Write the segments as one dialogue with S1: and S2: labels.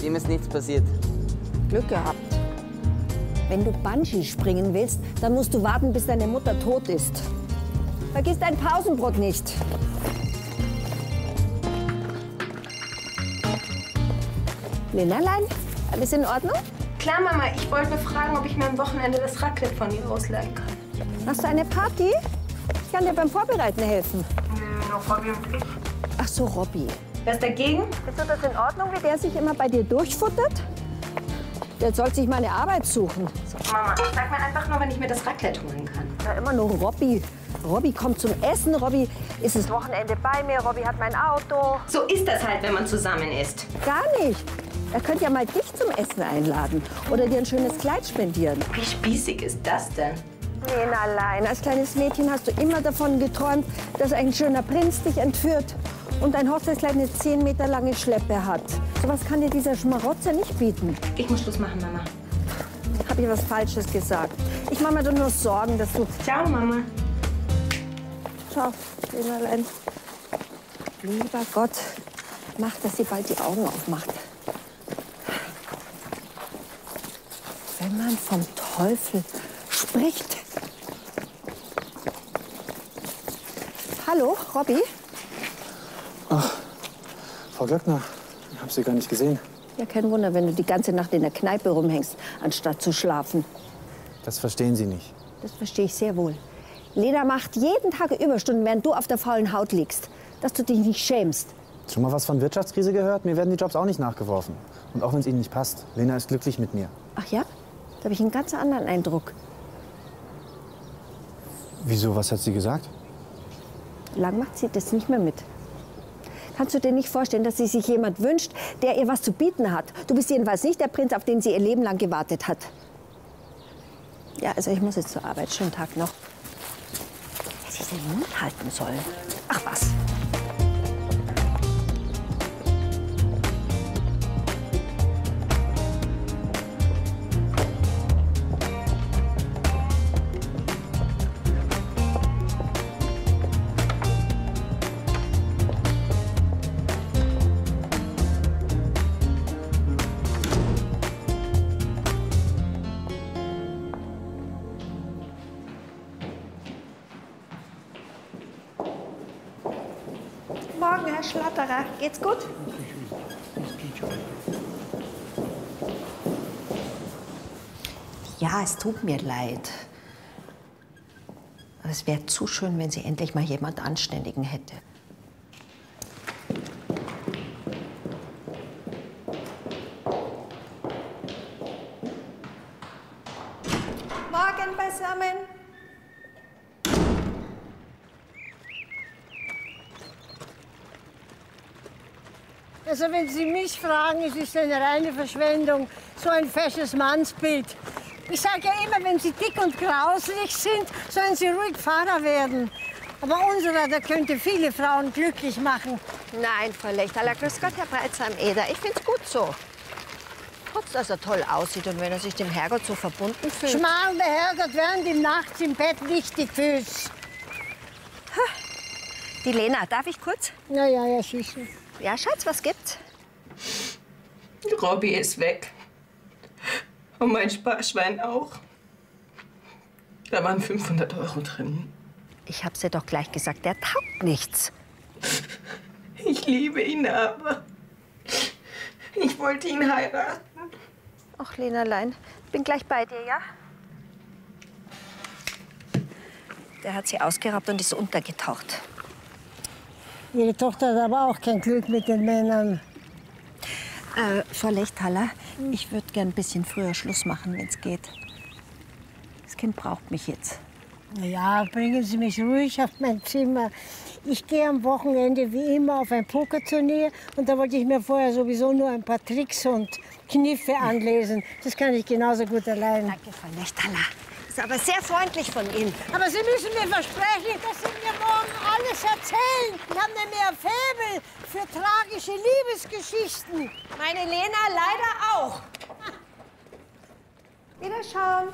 S1: Dem ist nichts passiert.
S2: Glück gehabt. Wenn du Bungee springen willst, dann musst du warten, bis deine Mutter tot ist. Vergiss dein Pausenbrot nicht. Lenerlein, alles in Ordnung?
S3: Klar, Mama. Ich wollte nur fragen, ob ich mir am Wochenende das Raclette von ihr ausleihen kann.
S2: Hast du eine Party? Ich kann dir beim Vorbereiten helfen.
S3: Nee, noch Robby und ich.
S2: Ach so, Robby.
S3: Wer ist dagegen?
S2: Ist das in Ordnung, wie der sich immer bei dir durchfuttert? Der soll sich mal eine Arbeit suchen.
S3: Mama, sag mir einfach nur, wenn ich mir das Raclette holen kann.
S2: Ja, immer nur Robby. Robby kommt zum Essen, Robby ist das Wochenende bei mir, Robby hat mein Auto.
S3: So ist das halt, wenn man zusammen isst.
S2: Gar nicht. Er könnte ja mal dich zum Essen einladen oder dir ein schönes Kleid spendieren.
S3: Wie spießig ist das denn?
S2: Lenerlein, als kleines Mädchen hast du immer davon geträumt, dass ein schöner Prinz dich entführt und dein Hochzeitskleid eine 10 Meter lange Schleppe hat. Sowas kann dir dieser Schmarotzer nicht bieten.
S3: Ich muss Schluss machen, Mama.
S2: Habe ich was Falsches gesagt? Ich mache mir doch nur Sorgen, dass du...
S3: Ciao, Mama.
S2: Schau, Lenerlein. Lieber Gott, mach, dass sie bald die Augen aufmacht. Wenn man vom Teufel spricht. Hallo, Robby?
S4: Ach, Frau Glöckner, ich habe Sie gar nicht gesehen.
S2: Ja, kein Wunder, wenn du die ganze Nacht in der Kneipe rumhängst, anstatt zu schlafen.
S4: Das verstehen Sie nicht.
S2: Das verstehe ich sehr wohl. Lena macht jeden Tag Überstunden, während du auf der faulen Haut liegst. Dass du dich nicht schämst.
S4: Schon mal was von Wirtschaftskrise gehört? Mir werden die Jobs auch nicht nachgeworfen. Und auch wenn es Ihnen nicht passt. Lena ist glücklich mit mir.
S2: Ach ja? Da habe ich einen ganz anderen Eindruck.
S4: Wieso? Was hat sie gesagt?
S2: Lang macht sie das nicht mehr mit. Kannst du dir nicht vorstellen, dass sie sich jemand wünscht, der ihr was zu bieten hat? Du bist jedenfalls nicht der Prinz, auf den sie ihr Leben lang gewartet hat. Ja, also ich muss jetzt zur Arbeit. Schönen Tag noch. Hätte ich den Mund halten sollen. Ach was. Morgen, Herr Schlatterer. Geht's gut? Ja, es tut mir leid. Aber es wäre zu schön, wenn sie endlich mal jemand Anständigen hätte. Morgen beisammen.
S5: Also wenn Sie mich fragen, es ist eine reine Verschwendung, so ein fesches Mannsbild. Ich sage ja immer, wenn Sie dick und grauslich sind, sollen Sie ruhig Pfarrer werden. Aber unserer, der könnte viele Frauen glücklich machen.
S2: Nein, Frau Lechtaler, grüß Gott, Herr Breitsheim-Eder. Ich find's gut so. Trotz, dass er toll aussieht und wenn er sich dem Herrgott so verbunden fühlt.
S5: Schmarrn, der Herrgott während ihm nachts im Bett nicht die Füße.
S2: Die Lena, darf ich kurz?
S5: Ja, sicher.
S2: Ja, Schatz, was gibt's?
S3: Robby ist weg. Und mein Sparschwein auch. Da waren 500 € drin.
S2: Ich hab's dir doch gleich gesagt, der taugt nichts.
S3: Ich liebe ihn aber. Ich wollte ihn heiraten.
S2: Ach, Lenerlein, bin gleich bei dir, ja? Der hat sie ausgeraubt und ist untergetaucht.
S5: Ihre Tochter hat aber auch kein Glück mit den Männern.
S2: Frau Lechtaler, ich würde gern ein bisschen früher Schluss machen, wenn es geht. Das Kind braucht mich jetzt.
S5: Na ja, bringen Sie mich ruhig auf mein Zimmer. Ich gehe am Wochenende wie immer auf ein Pokerturnier und da wollte ich mir vorher sowieso nur ein paar Tricks und Kniffe anlesen. Das kann ich genauso gut allein.
S2: Danke, Frau Lechtaler. Das ist aber sehr freundlich von Ihnen.
S5: Aber Sie müssen mir versprechen, dass Sie mir morgen alles erzählen. Ich habe nämlich ein Faible für tragische Liebesgeschichten.
S2: Meine Lena leider auch. Wiederschauen.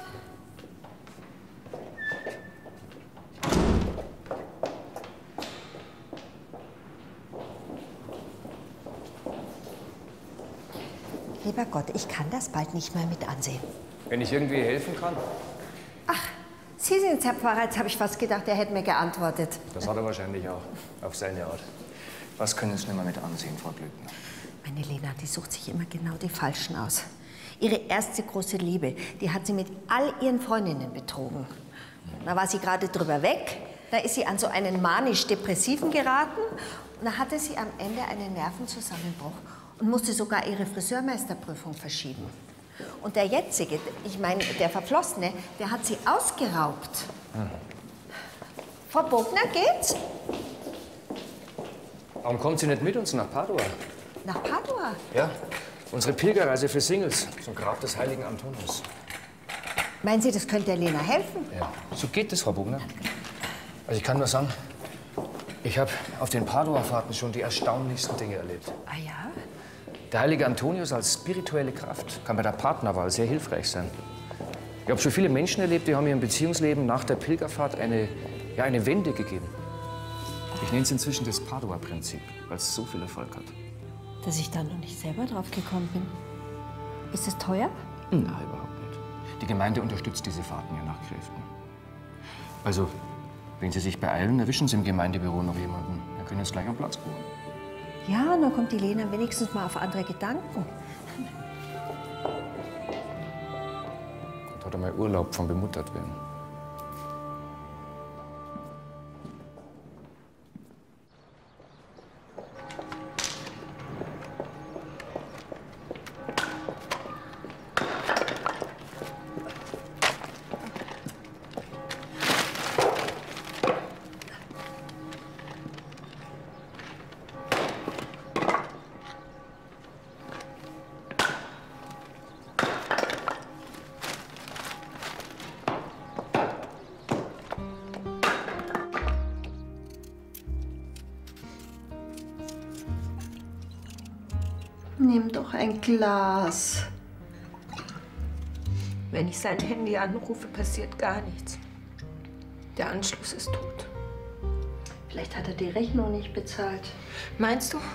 S2: Lieber Gott, ich kann das bald nicht mehr mit ansehen.
S1: Wenn ich irgendwie helfen kann?
S2: Ach, Sie sind Herr Pfarrer, jetzt habe ich fast gedacht, er hätte mir geantwortet.
S1: Das hat er wahrscheinlich auch, auf seine Art. Was können Sie nicht mehr mit ansehen, Frau Glückner?
S2: Meine Lena, die sucht sich immer genau die Falschen aus. Ihre erste große Liebe, die hat sie mit all ihren Freundinnen betrogen. Da war sie gerade drüber weg, da ist sie an so einen manisch-depressiven geraten und da hatte sie am Ende einen Nervenzusammenbruch und musste sogar ihre Friseurmeisterprüfung verschieben. Und der jetzige, ich meine, der Verflossene, der hat sie ausgeraubt. Frau Bogner, geht's?
S1: Warum kommt sie nicht mit uns nach Padua?
S2: Nach Padua?
S1: Ja, unsere Pilgerreise für Singles zum Grab des heiligen Antonius.
S2: Meinen Sie, das könnte der Lena helfen?
S1: Ja, so geht es, Frau Bogner. Also ich kann nur sagen, ich habe auf den Padua-Fahrten schon die erstaunlichsten Dinge erlebt.
S2: Ah ja?
S1: Der heilige Antonius als spirituelle Kraft kann bei der Partnerwahl sehr hilfreich sein. Ich habe schon viele Menschen erlebt, die haben ihrem Beziehungsleben nach der Pilgerfahrt eine Wende gegeben. Ich nenne es inzwischen das Padua-Prinzip, weil es so viel Erfolg hat.
S2: Dass ich da noch nicht selber drauf gekommen bin. Ist es teuer?
S1: Nein, überhaupt nicht. Die Gemeinde unterstützt diese Fahrten ja nach Kräften. Also, wenn Sie sich beeilen, erwischen Sie im Gemeindebüro noch jemanden. Dann können Sie gleich am Platz buchen.
S2: Ja, dann kommt die Lena wenigstens mal auf andere Gedanken.
S1: Und hat einmal Urlaub vom Bemuttertwerden.
S2: Nimm doch ein Glas.
S3: Wenn ich sein Handy anrufe, passiert gar nichts. Der Anschluss ist tot.
S2: Vielleicht hat er die Rechnung nicht bezahlt.
S3: Meinst du?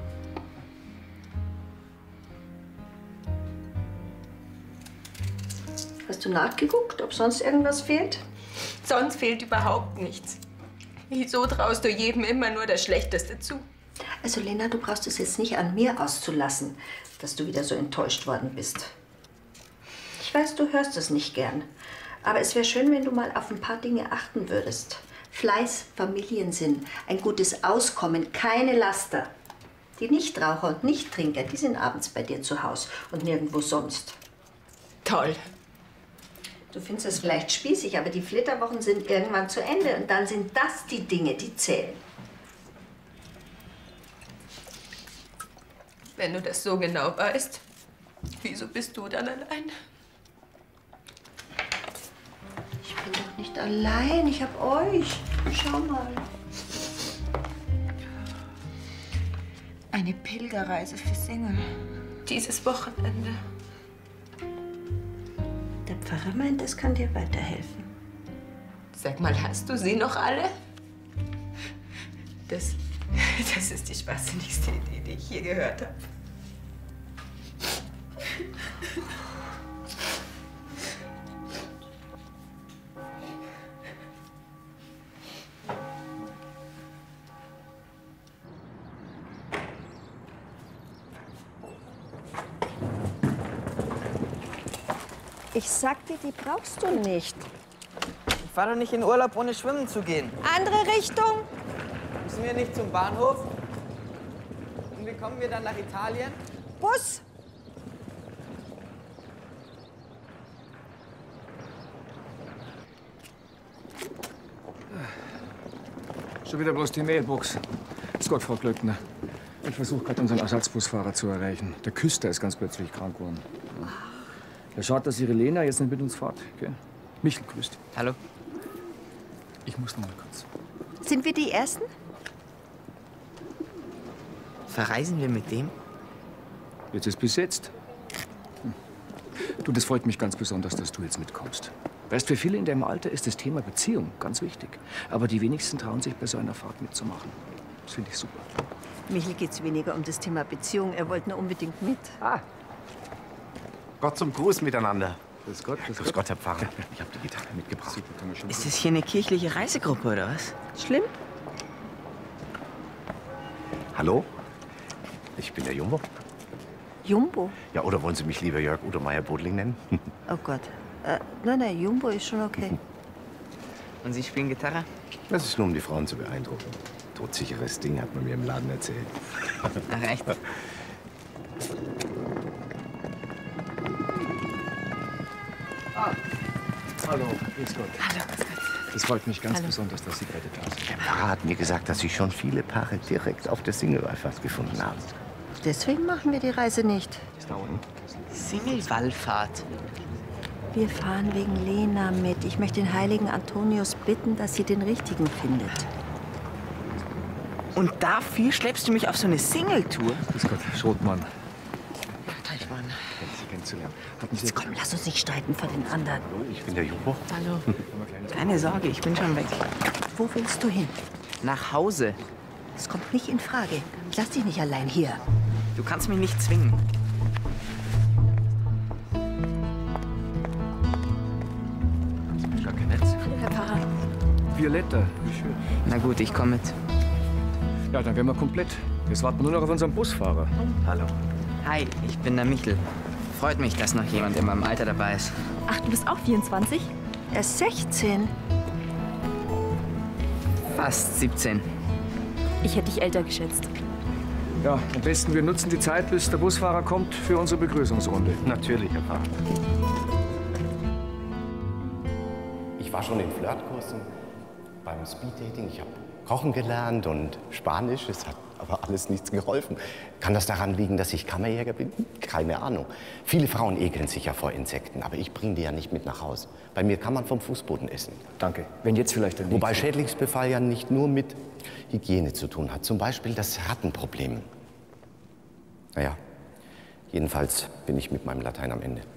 S2: Hast du nachgeguckt, ob sonst irgendwas fehlt?
S3: Sonst fehlt überhaupt nichts. Wieso traust du jedem immer nur das Schlechteste zu?
S2: Also Lena, du brauchst es jetzt nicht an mir auszulassen, dass du wieder so enttäuscht worden bist. Ich weiß, du hörst es nicht gern. Aber es wäre schön, wenn du mal auf ein paar Dinge achten würdest. Fleiß, Familiensinn, ein gutes Auskommen, keine Laster. Die Nichtraucher und Nichttrinker, die sind abends bei dir zu Hause und nirgendwo sonst.
S3: Toll.
S2: Du findest es vielleicht spießig, aber die Flitterwochen sind irgendwann zu Ende und dann sind das die Dinge, die zählen.
S3: Wenn du das so genau weißt, wieso bist du dann allein?
S2: Ich bin doch nicht allein, ich hab euch. Schau mal.
S3: Eine Pilgerreise für Single. Dieses Wochenende.
S2: Der Pfarrer meint, es kann dir weiterhelfen.
S3: Sag mal, hast du sie noch alle? Das ist die schwachsinnigste Idee, die ich je gehört habe.
S2: Ich sag dir, die brauchst du nicht.
S6: Ich fahre doch nicht in Urlaub, ohne schwimmen zu gehen.
S2: Andere Richtung.
S6: Müssen wir nicht zum Bahnhof? Und wie kommen wir dann nach Italien?
S2: Bus.
S1: Schon wieder bloß die Mailbox. Ist Gott, Frau Glöckner. Ich versuche gerade unseren Ersatzbusfahrer zu erreichen. Der Küster ist ganz plötzlich krank geworden. Er schaut, dass Ihre Lena jetzt nicht mit uns fahrt. Gell? Michel grüßt.
S6: Hallo.
S1: Ich muss noch mal kurz.
S2: Sind wir die Ersten?
S6: Verreisen wir mit dem?
S1: Jetzt ist besetzt. Du, das freut mich ganz besonders, dass du jetzt mitkommst. Weißt, für viele in deinem Alter ist das Thema Beziehung ganz wichtig. Aber die wenigsten trauen sich, bei so einer Fahrt mitzumachen. Das finde ich super.
S2: Michel geht's weniger um das Thema Beziehung. Er wollte nur unbedingt mit.
S1: Ah,
S7: Gott zum Gruß miteinander.
S1: Grüß Gott,
S7: Grüß Gott, Herr Pfarrer. Ich habe die Gitarre mitgebracht.
S6: Ist das hier eine kirchliche Reisegruppe, oder was?
S2: Schlimm?
S7: Hallo? Ich bin der Jumbo.
S2: Jumbo?
S7: Ja, oder wollen Sie mich lieber Jörg Udo Meier-Bodling nennen?
S2: Oh Gott. Nein, Jumbo ist schon okay.
S6: Und Sie spielen Gitarre?
S7: Das ist nur, um die Frauen zu beeindrucken. Todsicheres Ding, hat man mir im Laden erzählt.
S6: Ach, echt?
S1: Hallo, grüß Gott.
S6: Hallo, grüß Gott.
S1: Das freut mich ganz besonders, dass Sie beide da sind.
S7: Der Pfarrer hat mir gesagt, dass Sie schon viele Paare direkt auf der Single-Wallfahrt gefunden haben.
S2: Deswegen machen wir die Reise nicht.
S6: Single-Wallfahrt.
S2: Wir fahren wegen Lena mit. Ich möchte den heiligen Antonius bitten, dass sie den Richtigen findet.
S6: Und dafür schleppst du mich auf so eine Single-Tour?
S1: Grüß Gott, Schrotmann.
S6: Teichmann.
S1: Sie kennenzulernen. Hatten Sie
S2: Jetzt komm, lass uns nicht streiten vor den anderen.
S7: Ich bin der Jumbo.
S6: Hallo. Keine Sorge, ich bin schon weg.
S2: Wo willst du hin?
S6: Nach Hause.
S2: Das kommt nicht in Frage. Ich lass dich nicht allein hier.
S6: Du kannst mich nicht zwingen.
S1: gar kein Netz?
S2: Herr Pfarrer.
S1: Violetta, wie schön.
S6: Na gut, ich komme mit.
S1: Ja, dann wären wir komplett. Jetzt warten wir nur noch auf unseren Busfahrer.
S6: Hallo. Hi, ich bin der Michel. Freut mich, dass noch jemand in meinem Alter dabei ist.
S8: Ach, du bist auch 24?
S2: Er ist 16.
S6: Fast 17.
S8: Ich hätte dich älter geschätzt.
S1: Ja, am besten wir nutzen die Zeit, bis der Busfahrer kommt für unsere Begrüßungsrunde.
S7: Natürlich, Herr Pfarrer. Ich war schon in Flirtkursen, beim Speeddating. Ich habe Kochen gelernt und Spanisch. Es hat aber alles nichts geholfen. Kann das daran liegen, dass ich Kammerjäger bin? Keine Ahnung. Viele Frauen ekeln sich ja vor Insekten, aber ich bringe die ja nicht mit nach Hause. Bei mir kann man vom Fußboden essen.
S1: Danke. Wenn jetzt vielleicht ein
S7: Wobei Schädlingsbefall ja nicht nur mit Hygiene zu tun hat. Zum Beispiel das Rattenproblem. Naja, jedenfalls bin ich mit meinem Latein am Ende.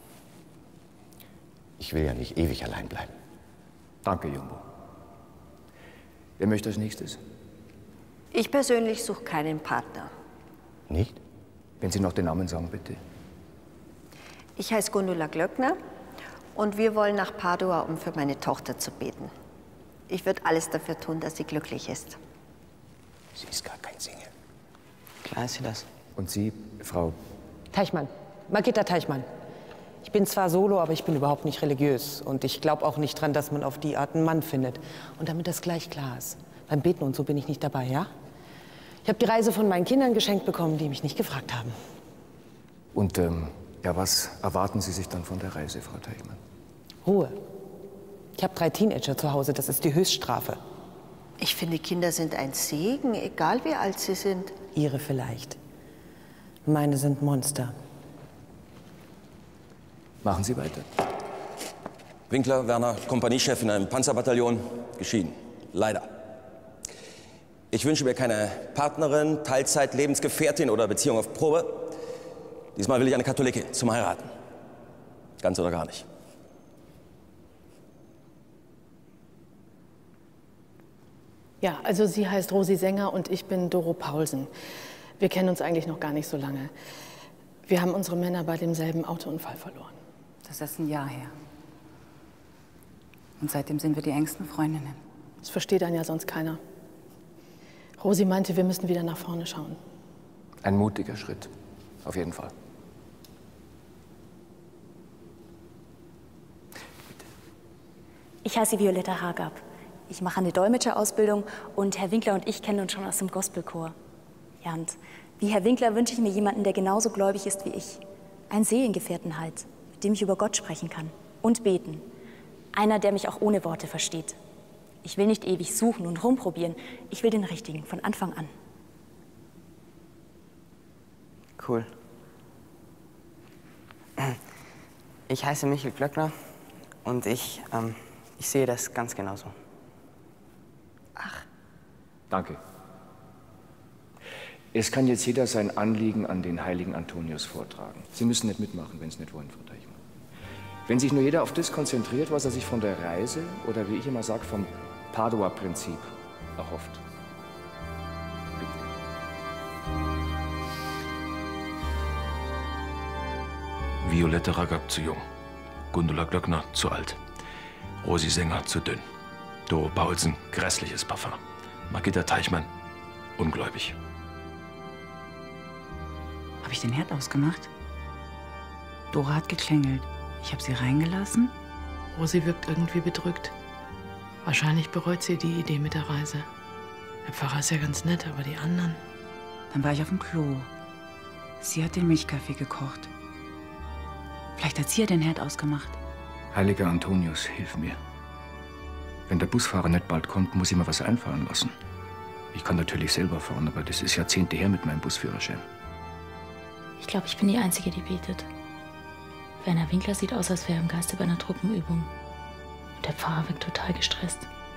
S7: Ich will ja nicht ewig allein bleiben.
S1: Danke, Jumbo. Wer möchte als nächstes?
S2: Ich persönlich suche keinen Partner.
S7: Nicht?
S1: Wenn Sie noch den Namen sagen, bitte.
S2: Ich heiße Gundula Glöckner und wir wollen nach Padua, um für meine Tochter zu beten. Ich würde alles dafür tun, dass sie glücklich ist.
S7: Sie ist gar kein Single.
S6: Klar ist sie das.
S1: Und Sie, Frau?
S9: Teichmann. Margitta Teichmann. Ich bin zwar solo, aber ich bin überhaupt nicht religiös. Und ich glaube auch nicht dran, dass man auf die Art einen Mann findet. Und damit das gleich klar ist. Beim Beten und so bin ich nicht dabei, ja? Ich habe die Reise von meinen Kindern geschenkt bekommen, die mich nicht gefragt haben.
S1: Und ja, was erwarten Sie sich dann von der Reise, Frau Teichmann?
S9: Ruhe. Ich habe 3 Teenager zu Hause, das ist die Höchststrafe.
S2: Ich finde, Kinder sind ein Segen, egal wie alt sie sind.
S9: Ihre vielleicht. Meine sind Monster.
S1: Machen Sie weiter.
S10: Winkler, Werner, Kompaniechef in einem Panzerbataillon, geschieden. Leider. Ich wünsche mir keine Partnerin, Teilzeit, Lebensgefährtin oder Beziehung auf Probe. Diesmal will ich eine Katholikin zum Heiraten. Ganz oder gar nicht.
S11: Ja, also sie heißt Rosi Sänger und ich bin Doro Paulsen. Wir kennen uns eigentlich noch gar nicht so lange. Wir haben unsere Männer bei demselben Autounfall verloren.
S12: Das ist ein Jahr her. Und seitdem sind wir die engsten Freundinnen.
S11: Das versteht einen ja sonst keiner. Rosi meinte, wir müssen wieder nach vorne schauen.
S1: Ein mutiger Schritt, auf jeden Fall.
S8: Ich heiße Violetta Hagab. Ich mache eine Dolmetscherausbildung und Herr Winkler und ich kennen uns schon aus dem Gospelchor. Ja, und wie Herr Winkler wünsche ich mir jemanden, der genauso gläubig ist wie ich. Einen Seelengefährten halt, mit dem ich über Gott sprechen kann und beten. Einer, der mich auch ohne Worte versteht. Ich will nicht ewig suchen und rumprobieren. Ich will den Richtigen, von Anfang an.
S6: Cool. Ich heiße Michel Glöckner und ich sehe das ganz genauso.
S2: Ach.
S1: Danke. Es kann jetzt jeder sein Anliegen an den heiligen Antonius vortragen. Sie müssen nicht mitmachen, wenn Sie nicht wollen, Frau Teichmann. Wenn sich nur jeder auf das konzentriert, was er sich von der Reise oder wie ich immer sage, vom Padua-Prinzip erhofft. Violette Ragab zu jung. Gundula Glöckner zu alt. Rosi Sänger zu dünn. Doro Paulsen, grässliches Parfum. Margitta Teichmann, ungläubig.
S12: Habe ich den Herd ausgemacht? Dora hat geklingelt. Ich habe sie reingelassen.
S11: Rosi wirkt irgendwie bedrückt. Wahrscheinlich bereut sie die Idee mit der Reise. Der Pfarrer ist ja ganz nett, aber die anderen...
S12: Dann war ich auf dem Klo. Sie hat den Milchkaffee gekocht. Vielleicht hat sie ja den Herd ausgemacht.
S1: Heiliger Antonius, hilf mir. Wenn der Busfahrer nicht bald kommt, muss ich mir was einfallen lassen. Ich kann natürlich selber fahren, aber das ist Jahrzehnte her mit meinem Busführerschein.
S8: Ich glaube, ich bin die Einzige, die betet. Werner Winkler sieht aus, als wäre er im Geiste bei einer Truppenübung. Und der Pfarrer wirkt total gestresst.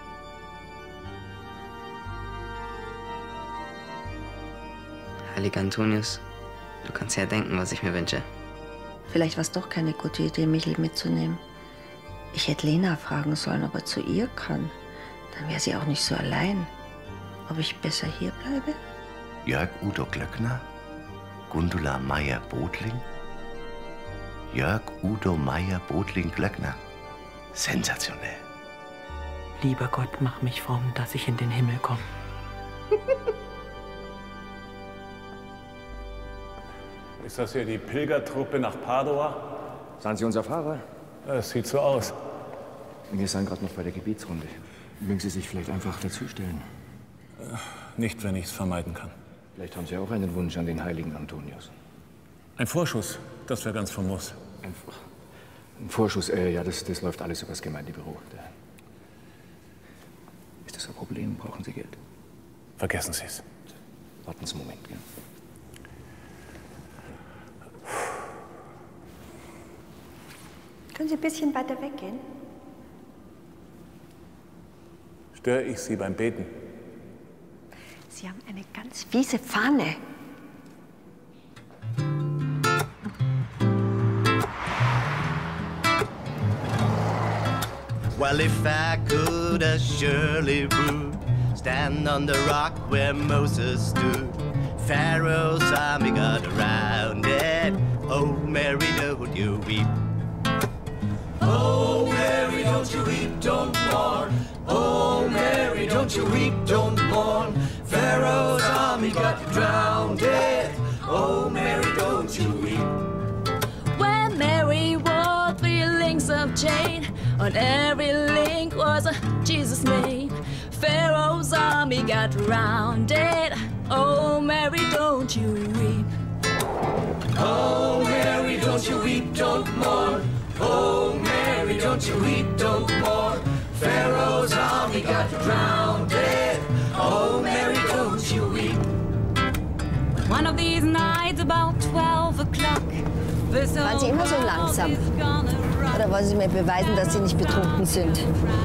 S6: Heiliger Antonius, du kannst ja denken, was ich mir wünsche.
S2: Vielleicht war es doch keine gute Idee, Michel mitzunehmen. Ich hätte Lena fragen sollen, ob er zu ihr kann. Dann wäre sie auch nicht so allein. Ob ich besser hier bleibe?
S7: Jörg Udo Glöckner? Gundula Meyer-Bodling? Jörg Udo Meyer-Bodling-Glöckner. Sensationell.
S9: Lieber Gott, mach mich fromm, dass ich in den Himmel komme.
S13: Ist das hier die Pilgertruppe nach Padua?
S1: Sind Sie unser Fahrer?
S13: Es sieht so aus.
S1: Wir sind gerade noch bei der Gebetsrunde. Mögen Sie sich vielleicht einfach dazustellen?
S13: Nicht, wenn ich es vermeiden kann.
S1: Vielleicht haben Sie auch einen Wunsch an den heiligen Antonius.
S13: Ein Vorschuss, das wäre ganz famos.
S1: Ein Vorschuss, ja, das läuft alles über das Gemeindebüro. Ist das ein Problem? Brauchen Sie Geld?
S13: Vergessen Sie es.
S1: Warten Sie einen Moment, gell?
S2: Können Sie ein bisschen weiter weggehen?
S13: Störe ich Sie beim Beten?
S2: Sie haben eine ganz fiese Fahne.
S14: Well, if I could, I surely would stand on the rock where Moses stood. Pharaoh's army got around it. Oh, Mary, don't you weep.
S15: Oh, Mary, don't you weep, don't mourn. Oh, Mary, don't you weep, don't mourn. Pharaoh's army got drowned. Oh, Mary, don't you weep.
S8: When Mary wore 3 links of chain, on every link was a Jesus name. Pharaoh's army got drowned. Oh, Mary, don't you weep.
S15: Oh, Mary, don't you weep, don't mourn. Oh, Mary, don't you weep, don't mourn. Pharaoh's army got drowned. Oh, Mary, don't you weep.
S8: One of these nights about 12 o'clock.
S2: Waren Sie immer so langsam? Oder wollen Sie mir beweisen, dass Sie nicht betrunken sind?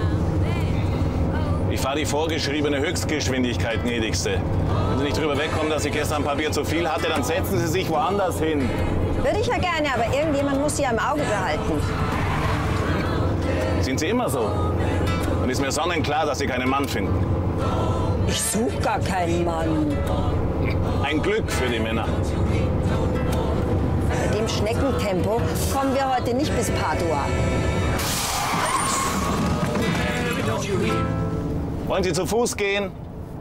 S13: Ich fahre die vorgeschriebene Höchstgeschwindigkeit, gnädigste. Wenn Sie nicht drüber wegkommen, dass ich gestern ein paar Bier zu viel hatte, dann setzen Sie sich woanders hin.
S2: Würde ich ja gerne, aber irgendjemand muss Sie ja im Auge behalten.
S13: Sind Sie immer so? Dann ist mir sonnenklar, dass Sie keinen Mann finden.
S2: Ich suche gar keinen Mann.
S13: Ein Glück für die Männer.
S2: Bei dem Schneckentempo kommen wir heute nicht bis Padua.
S13: Wollen Sie zu Fuß gehen?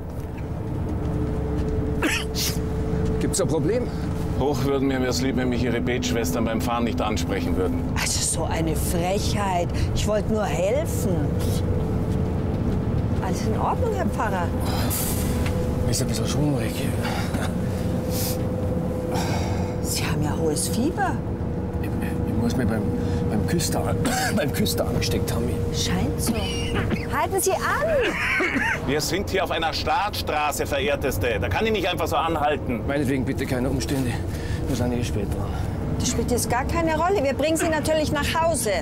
S1: Gibt's ein Problem?
S13: Hoch würden mir es lieb, wenn mich Ihre Betschwestern beim Fahren nicht ansprechen würden.
S2: Also so eine Frechheit. Ich wollte nur helfen. Alles in Ordnung, Herr Pfarrer?
S1: Ist ein bisschen schwummrig.
S2: Sie haben ja hohes Fieber.
S1: Ich muss mir beim Küster angesteckt haben.
S2: Scheint so. Halten Sie an!
S13: Wir sind hier auf einer Startstraße, Verehrteste. Da kann ich nicht einfach so anhalten.
S1: Meinetwegen bitte keine Umstände. Wir sind eh spät dran.
S2: Das spielt jetzt gar keine Rolle. Wir bringen Sie natürlich nach Hause.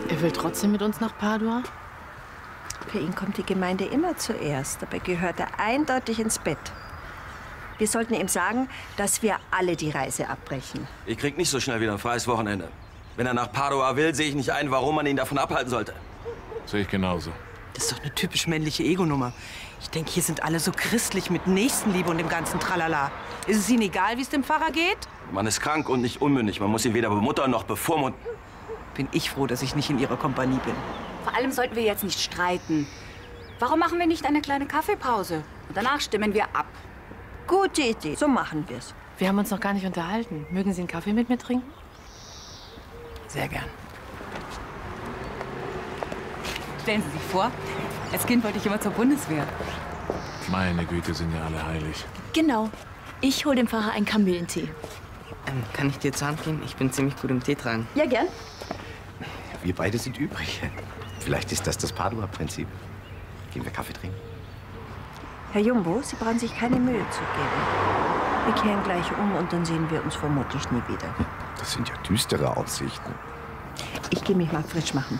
S11: Er will trotzdem mit uns nach Padua?
S2: Für ihn kommt die Gemeinde immer zuerst. Dabei gehört er eindeutig ins Bett. Wir sollten ihm sagen, dass wir alle die Reise abbrechen.
S10: Ich krieg nicht so schnell wieder ein freies Wochenende. Wenn er nach Padua will, sehe ich nicht ein, warum man ihn davon abhalten sollte.
S13: Sehe ich genauso.
S9: Das ist doch eine typisch männliche Ego-Nummer. Ich denke, hier sind alle so christlich mit Nächstenliebe und dem ganzen Tralala. Ist es Ihnen egal, wie es dem Pfarrer geht?
S10: Man ist krank und nicht unmündig. Man muss ihn weder bemuttern noch bevormunden.
S9: Bin ich froh, dass ich nicht in Ihrer Kompanie bin.
S16: Vor allem sollten wir jetzt nicht streiten. Warum machen wir nicht eine kleine Kaffeepause? Und danach stimmen wir ab.
S2: Gute Idee, so machen wir es.
S11: Wir haben uns noch gar nicht unterhalten. Mögen Sie einen Kaffee mit mir trinken?
S9: Sehr gern. Stellen Sie sich vor, als Kind wollte ich immer zur Bundeswehr.
S13: Meine Güte, sind ja alle heilig.
S8: Genau. Ich hol dem Pfarrer einen Kamillentee.
S6: Kann ich dir zur Hand gehen? Ich bin ziemlich gut im Tee tragen.
S8: Ja, gern.
S7: Wir beide sind übrig. Vielleicht ist das Padua-Prinzip. Gehen wir Kaffee trinken?
S2: Herr Jumbo, Sie brauchen sich keine Mühe zu geben. Wir kehren gleich um und dann sehen wir uns vermutlich nie wieder.
S7: Das sind ja düstere Aussichten.
S2: Ich gehe mich mal frisch machen.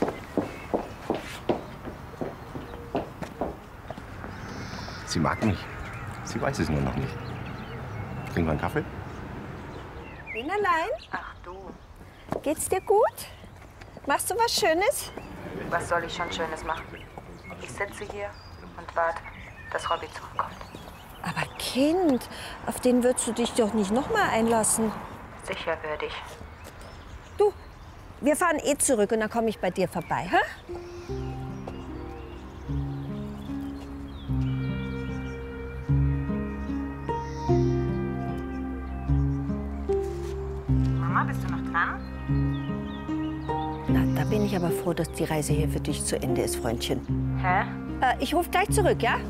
S7: Sie mag mich. Sie weiß es nur noch nicht. Trinken wir einen Kaffee?
S2: Wienerlein? Ach du. Geht's dir gut? Machst du was Schönes?
S17: Was soll ich schon Schönes machen? Ich sitze hier und warte, dass Robby zurückkommt.
S2: Aber Kind, auf den würdest du dich doch nicht noch mal einlassen.
S17: Sicher würde ich.
S2: Du, wir fahren eh zurück und dann komme ich bei dir vorbei, hä?
S17: Mama, bist du noch dran?
S2: Na, da bin ich aber froh, dass die Reise hier für dich zu Ende ist, Freundchen.
S17: Hä?
S2: Ich rufe gleich zurück, ja?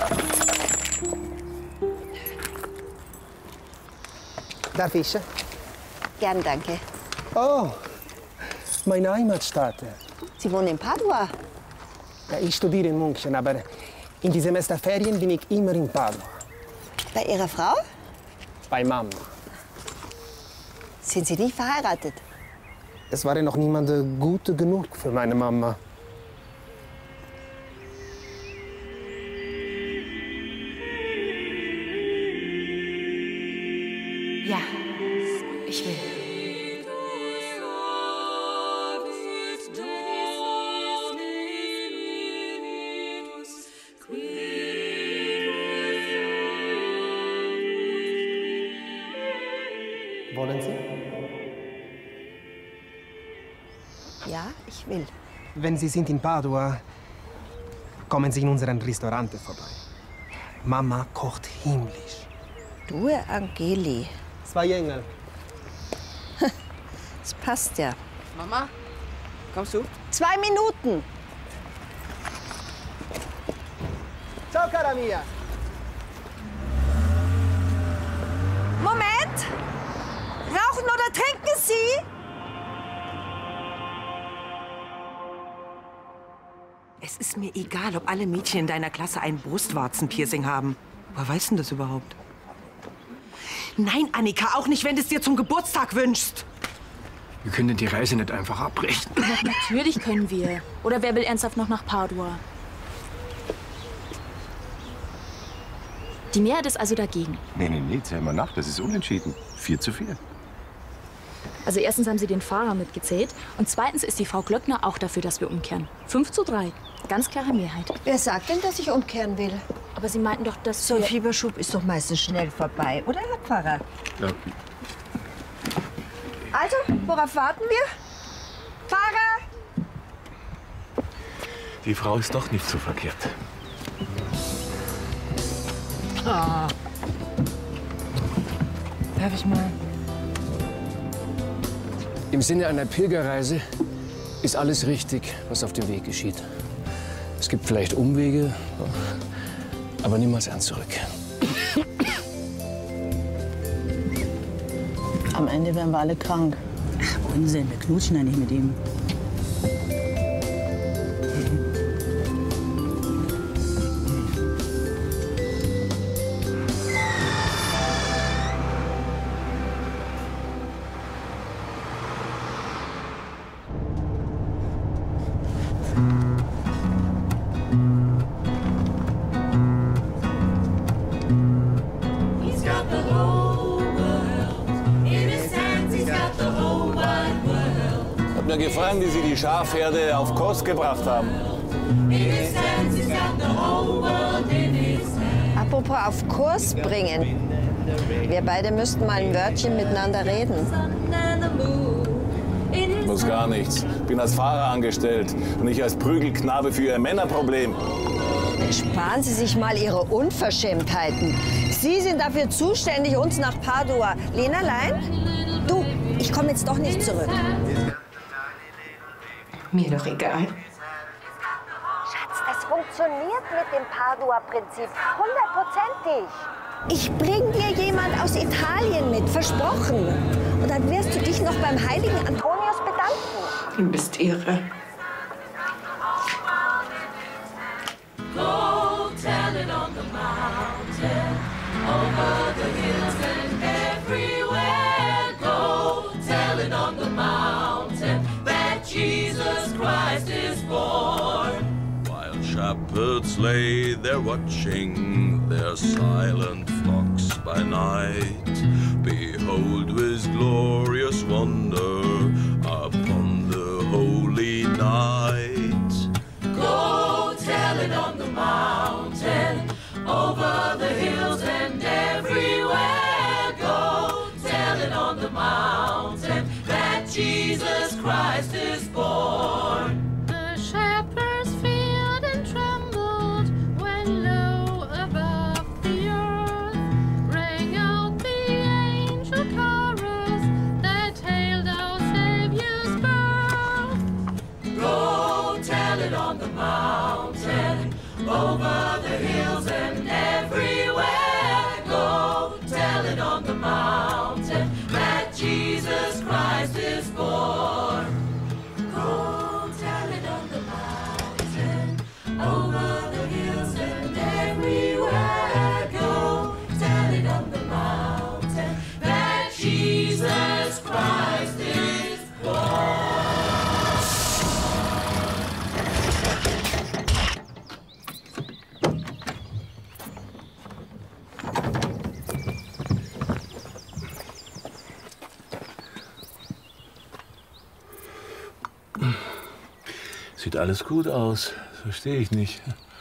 S18: Darf ich?
S2: Gern, danke.
S18: Oh, meine Heimatstadt.
S2: Sie wohnen in Padua?
S18: Ja, ich studiere in München, aber in die Semesterferien bin ich immer in Padua.
S2: Bei Ihrer Frau?
S18: Bei Mama.
S2: Sind Sie nicht verheiratet?
S18: Es war noch niemand gut genug für meine Mama.
S12: Ja, ich will.
S18: Wollen Sie?
S2: Ja, ich will.
S18: Wenn Sie sind in Padua, kommen Sie in unseren Restaurant vorbei. Mama kocht himmlisch.
S2: Du, Angeli.
S18: 2 Engel.
S2: Das passt ja.
S6: Mama, kommst du?
S2: 2 Minuten.
S18: Ciao, cara mia.
S2: Moment! Rauchen oder trinken Sie?
S9: Es ist mir egal, ob alle Mädchen in deiner Klasse ein Brustwarzenpiercing haben. Woher weißt du das überhaupt? Nein, Annika, auch nicht, wenn du es dir zum Geburtstag wünschst.
S1: Wir können die Reise nicht einfach abbrechen.
S8: Ja, natürlich können wir. Oder wer will ernsthaft noch nach Padua? Die Mehrheit ist also dagegen.
S7: Nee, zähl mal nach, das ist unentschieden. 4:4.
S8: Also erstens haben sie den Fahrer mitgezählt und zweitens ist die Frau Glöckner auch dafür, dass wir umkehren. 5:3. Ganz klare Mehrheit.
S2: Wer sagt denn, dass ich umkehren will?
S8: Aber Sie meinten doch, dass
S2: so ein Fieberschub ist doch meistens schnell vorbei, oder, Herr Pfarrer?
S7: Ja.
S2: Also, worauf warten wir? Pfarrer!
S13: Die Frau ist doch nicht so verkehrt.
S11: Ah. Darf ich mal?
S1: Im Sinne einer Pilgerreise ist alles richtig, was auf dem Weg geschieht. Es gibt vielleicht Umwege, aber niemals ein Zurück.
S19: Am Ende werden wir alle krank. Ach, Unsinn, wir knutschen ja nicht mit ihm.
S13: Hat mir gefallen, wie Sie die Schafherde auf Kurs gebracht haben.
S2: Apropos auf Kurs bringen. Wir beide müssten mal ein Wörtchen miteinander reden.
S13: Muss gar nichts. Bin als Fahrer angestellt und nicht als Prügelknabe für Ihr Männerproblem.
S2: Sparen Sie sich mal Ihre Unverschämtheiten. Sie sind dafür zuständig, uns nach Padua. Lenalein? Du, ich komme jetzt doch nicht zurück.
S3: Mir doch egal.
S2: Schatz, das funktioniert mit dem Padua-Prinzip. 100%ig. Ich bring dir jemand aus Italien mit, versprochen. Und dann wirst du dich noch beim heiligen Antonius bedanken.
S3: Du bist irre.
S15: Go tell it on the mountain, over the hills and everywhere. Go tell it on the mountain that Jesus Christ is born.
S20: While shepherds lay there watching their silent flocks by night, behold with glorious wonder upon the holy night.
S15: Go tell it on the mountain, over the hills and everywhere. Go tell it on the mountain that Jesus Christ is born.
S21: The shepherds feared and trembled when low above the earth rang out the angel chorus that hailed our Savior's birth.
S15: Go tell it on the mountain, over the hills and everywhere. Go tell it on the mountain that Jesus Christ is born. Go tell it on the mountain, over the hills and everywhere. Go tell it on the mountain that Jesus Christ is born.
S13: Sieht alles gut aus. Das verstehe ich nicht.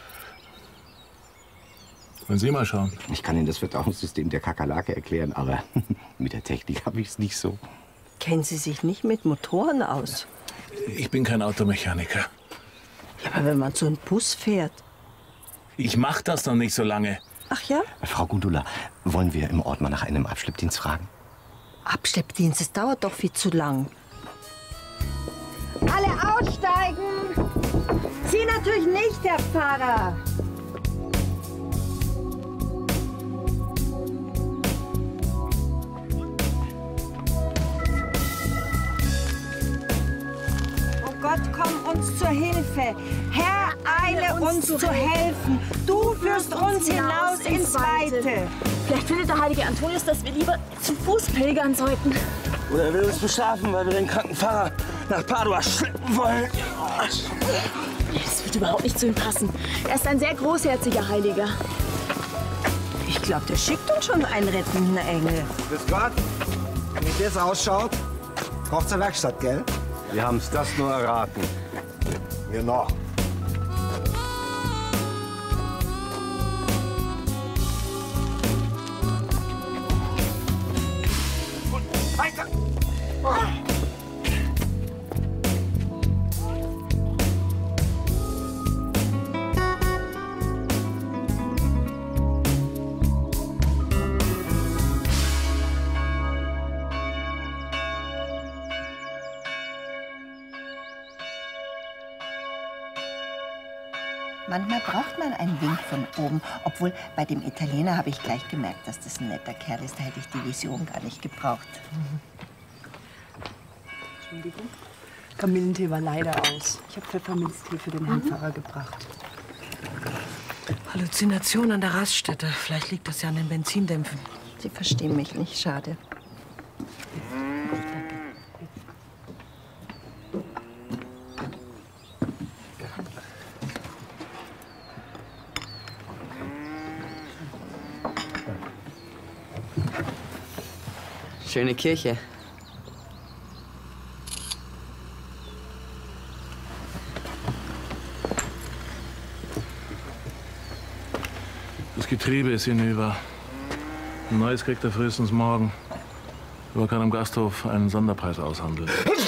S13: Wollen Sie mal schauen?
S7: Ich kann Ihnen das Verdauungssystem der Kakerlake erklären, aber mit der Technik habe ich es nicht so.
S2: Kennen Sie sich nicht mit Motoren aus?
S13: Ich bin kein Automechaniker.
S2: Ja, aber wenn man so einen Bus fährt.
S13: Ich mache das noch nicht so lange.
S2: Ach ja?
S7: Frau Gundula, wollen wir im Ort mal nach einem Abschleppdienst fragen?
S2: Abschleppdienst, das dauert doch viel zu lang. Alle aussteigen! Sie natürlich nicht, Herr Pfarrer! Oh Gott, komm uns zur Hilfe! Herr, eile uns zu helfen! Du führst uns hinaus ins Weite!
S8: Vielleicht findet der heilige Antonius, dass wir lieber zu Fuß pilgern sollten.
S22: Oder er will uns bestrafen, weil wir den kranken Pfarrer nach Padua schleppen wollen.
S8: Das wird überhaupt nicht zu ihm passen. Er ist ein sehr großherziger Heiliger.
S2: Ich glaube, der schickt uns schon einen rettenden Engel.
S23: Grüß Gott. Wie das ausschaut, braucht zur Werkstatt, gell?
S24: Wir haben's das nur erraten.
S23: Wir noch.
S15: Weiter!
S2: Manchmal braucht man einen Wink von oben. Obwohl, bei dem Italiener habe ich gleich gemerkt, dass das ein netter Kerl ist. Da hätte ich die Vision gar nicht gebraucht.
S25: Entschuldigung. Kamillentee war leider aus. Ich habe Pfefferminztee für den Herrn Pfarrer gebracht.
S9: Halluzination an der Raststätte. Vielleicht liegt das ja an den Benzindämpfen.
S2: Sie verstehen mich nicht, schade.
S6: Schöne Kirche.
S13: Das Getriebe ist hinüber. Ein neues kriegt er frühestens morgen. Aber kann am Gasthof einen Sonderpreis aushandeln.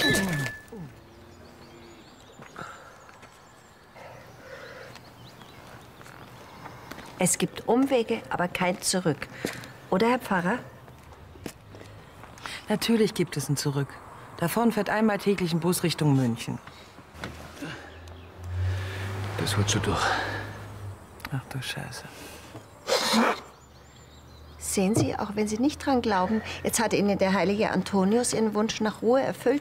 S2: Es gibt Umwege, aber kein Zurück. Oder, Herr Pfarrer?
S9: Natürlich gibt es ein Zurück. Davon fährt einmal täglich ein Bus Richtung München.
S1: Das wird schon durch.
S9: Ach du Scheiße.
S2: Sehen Sie, auch wenn Sie nicht dran glauben, jetzt hat Ihnen der heilige Antonius Ihren Wunsch nach Ruhe erfüllt.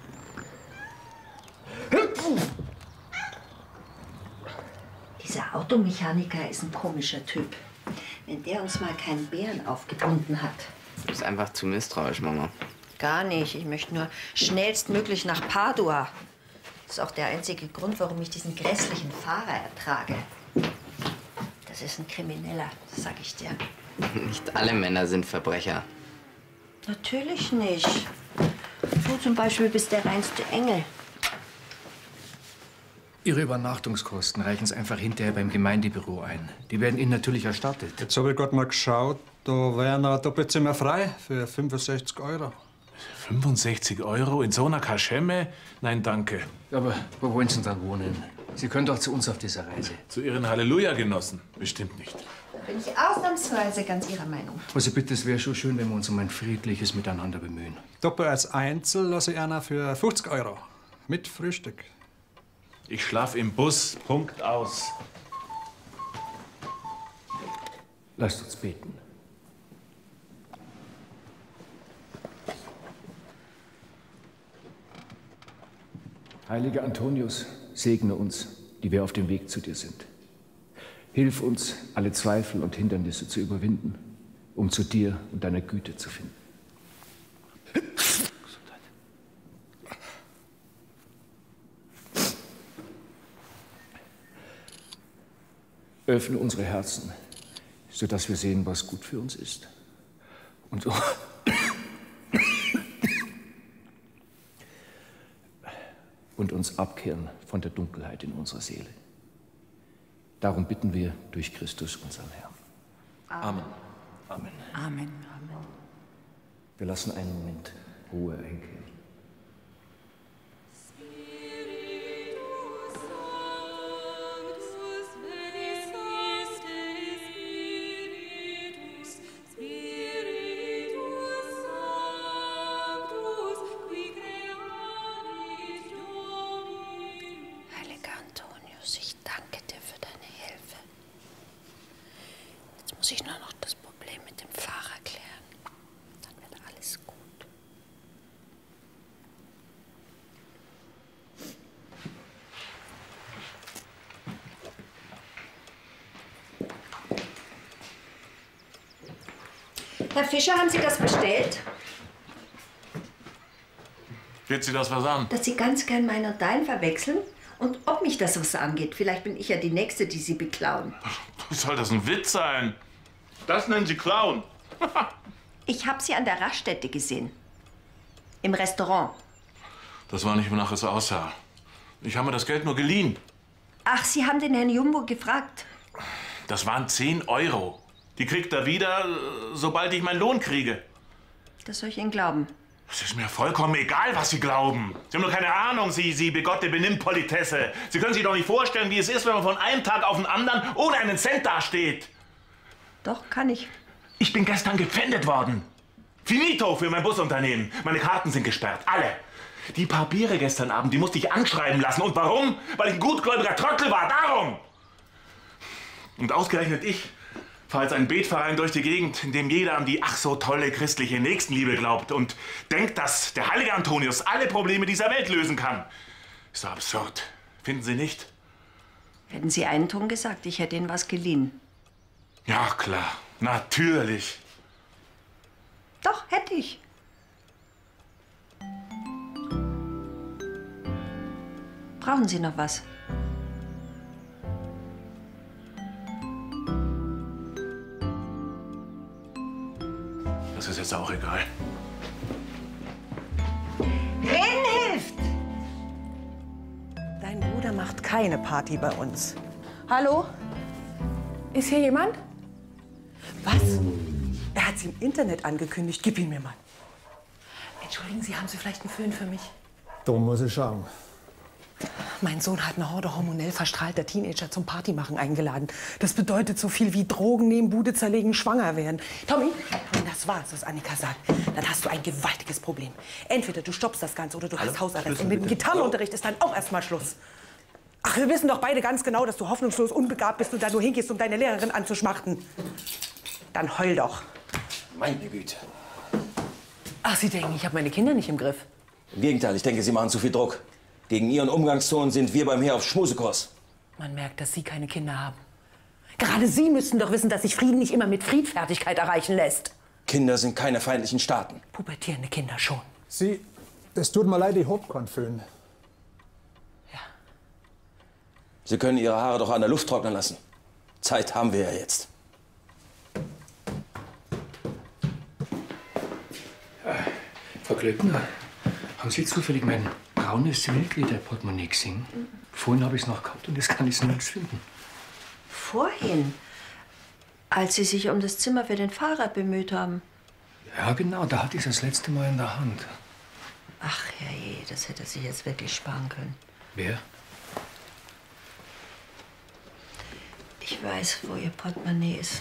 S2: Dieser Automechaniker ist ein komischer Typ. Wenn der uns mal keinen Bären aufgebunden hat.
S6: Du bist einfach zu misstrauisch, Mama.
S2: Gar nicht. Ich möchte nur schnellstmöglich nach Padua. Das ist auch der einzige Grund, warum ich diesen grässlichen Fahrer ertrage. Das ist ein Krimineller, das sag ich dir.
S6: Nicht alle Männer sind Verbrecher.
S2: Natürlich nicht. Du zum Beispiel bist der reinste Engel.
S1: Ihre Übernachtungskosten reichen Sie einfach hinterher beim Gemeindebüro ein. Die werden Ihnen natürlich erstattet.
S4: Jetzt habe ich gerade mal geschaut, da wäre noch ein Doppelzimmer frei für 65 €.
S13: 65 € in so einer Kaschemme? Nein, danke.
S1: Aber wo wollen Sie denn dann wohnen? Sie können doch zu uns auf dieser Reise.
S13: Zu Ihren Halleluja-Genossen? Bestimmt nicht.
S2: Da bin ich ausnahmsweise ganz Ihrer Meinung.
S1: Also bitte, es wäre schon schön, wenn wir uns um ein friedliches Miteinander bemühen.
S4: Doppel als Einzel lasse ich einer für 50 €. Mit Frühstück.
S13: Ich schlaf im Bus. Punkt aus.
S1: Lasst uns beten. Heiliger Antonius, segne uns, die wir auf dem Weg zu dir sind. Hilf uns, alle Zweifel und Hindernisse zu überwinden, um zu dir und deiner Güte zu finden. Öffne unsere Herzen, sodass wir sehen, was gut für uns ist. Und uns abkehren von der Dunkelheit in unserer Seele. Darum bitten wir durch Christus, unseren Herrn. Amen. Amen.
S12: Amen.
S1: Wir lassen einen Moment Ruhe einkehren.
S2: Heiliger Antonius, ich danke dir für deine Hilfe. Jetzt muss ich nur noch das Problem mit dem Fahrer klären. Dann wird alles gut. Herr Fischer, haben Sie das bestellt?
S13: Geht Sie das was an?
S2: Dass Sie ganz gern meinen und deinen verwechseln? Und ob mich das was angeht, vielleicht bin ich ja die Nächste, die Sie beklauen.
S13: Soll das ein Witz sein? Das nennen Sie Clown.
S2: Ich habe Sie an der Raststätte gesehen. Im Restaurant.
S13: Das war nicht, wonach es aussah. Ich habe mir das Geld nur geliehen.
S2: Ach, Sie haben den Herrn Jumbo gefragt.
S13: Das waren 10 €. Die kriegt er wieder, sobald ich meinen Lohn kriege.
S2: Das soll ich Ihnen glauben.
S13: Es ist mir vollkommen egal, was Sie glauben. Sie haben doch keine Ahnung, Sie bigotte Benimmpolitesse. Sie können sich doch nicht vorstellen, wie es ist, wenn man von einem Tag auf den anderen ohne einen Cent dasteht.
S2: Doch, kann ich.
S13: Ich bin gestern gepfändet worden. Finito für mein Busunternehmen. Meine Karten sind gesperrt, alle. Die paar Biere gestern Abend, die musste ich anschreiben lassen. Und warum? Weil ich ein gutgläubiger Trottel war, darum. Und ausgerechnet ich fahre jetzt einen Betverein durch die Gegend, in dem jeder an die ach so tolle christliche Nächstenliebe glaubt und denkt, dass der heilige Antonius alle Probleme dieser Welt lösen kann. Ist doch absurd. Finden Sie nicht?
S2: Hätten Sie einen Ton gesagt, ich hätte Ihnen was geliehen.
S13: Ja, klar. Natürlich.
S2: Doch, hätte ich. Brauchen Sie noch was?
S13: Das ist jetzt auch egal.
S9: Peter macht keine Party bei uns. Hallo? Ist hier jemand? Was? Er hat sie im Internet angekündigt. Gib ihn mir mal. Entschuldigen Sie, haben Sie vielleicht einen Föhn für mich?
S5: Da muss ich schauen.
S9: Mein Sohn hat eine Horde hormonell verstrahlter Teenager zum Partymachen eingeladen. Das bedeutet so viel wie Drogen nehmen, Bude zerlegen, schwanger werden. Tommy, wenn das war's, was Annika sagt, dann hast du ein gewaltiges Problem. Entweder du stoppst das Ganze oder du hast Hausarrest. Und mit dem Gitarrenunterricht ist dann auch erstmal Schluss. Ach, wir wissen doch beide ganz genau, dass du hoffnungslos unbegabt bist und da nur hingehst, um deine Lehrerin anzuschmachten. Dann heul doch.
S10: Meine Güte.
S9: Ach, Sie denken, ich habe meine Kinder nicht im Griff.
S10: Im Gegenteil, ich denke, Sie machen zu viel Druck. Gegen Ihren Umgangston sind wir beim Heer auf Schmusekurs.
S9: Man merkt, dass Sie keine Kinder haben. Gerade Sie müssten doch wissen, dass sich Frieden nicht immer mit Friedfertigkeit erreichen lässt.
S10: Kinder sind keine feindlichen Staaten.
S9: Pubertierende Kinder schon.
S5: Sie, es tut mir leid, ich hab keinen Föhn.
S10: Sie können Ihre Haare doch an der Luft trocknen lassen. Zeit haben wir ja jetzt.
S1: Frau Glöckner, haben Sie zufällig mein braunes Wildlederportemonnaie gesehen? Vorhin habe ich es noch gehabt und jetzt kann ich es nirgends finden.
S2: Vorhin? Als Sie sich um das Zimmer für den Fahrer bemüht haben?
S1: Ja, genau, da hatte ich es das letzte Mal in der Hand.
S2: Ach, herrje, das hätte er sich jetzt wirklich sparen können.
S1: Wer?
S2: Ich weiß, wo Ihr Portemonnaie ist.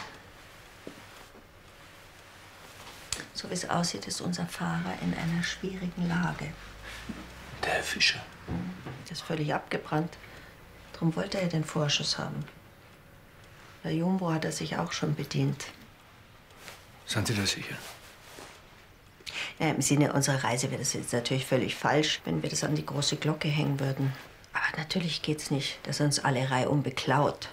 S2: So wie es aussieht, ist unser Fahrer in einer schwierigen Lage.
S1: Der Herr Fischer?
S2: Der ist völlig abgebrannt. Darum wollte er den Vorschuss haben. Bei Jumbo hat er sich auch schon bedient.
S1: Sind Sie da sicher?
S2: Ja, im Sinne unserer Reise wäre das jetzt natürlich völlig falsch, wenn wir das an die große Glocke hängen würden. Aber natürlich geht's nicht, dass er uns alle reihum beklaut.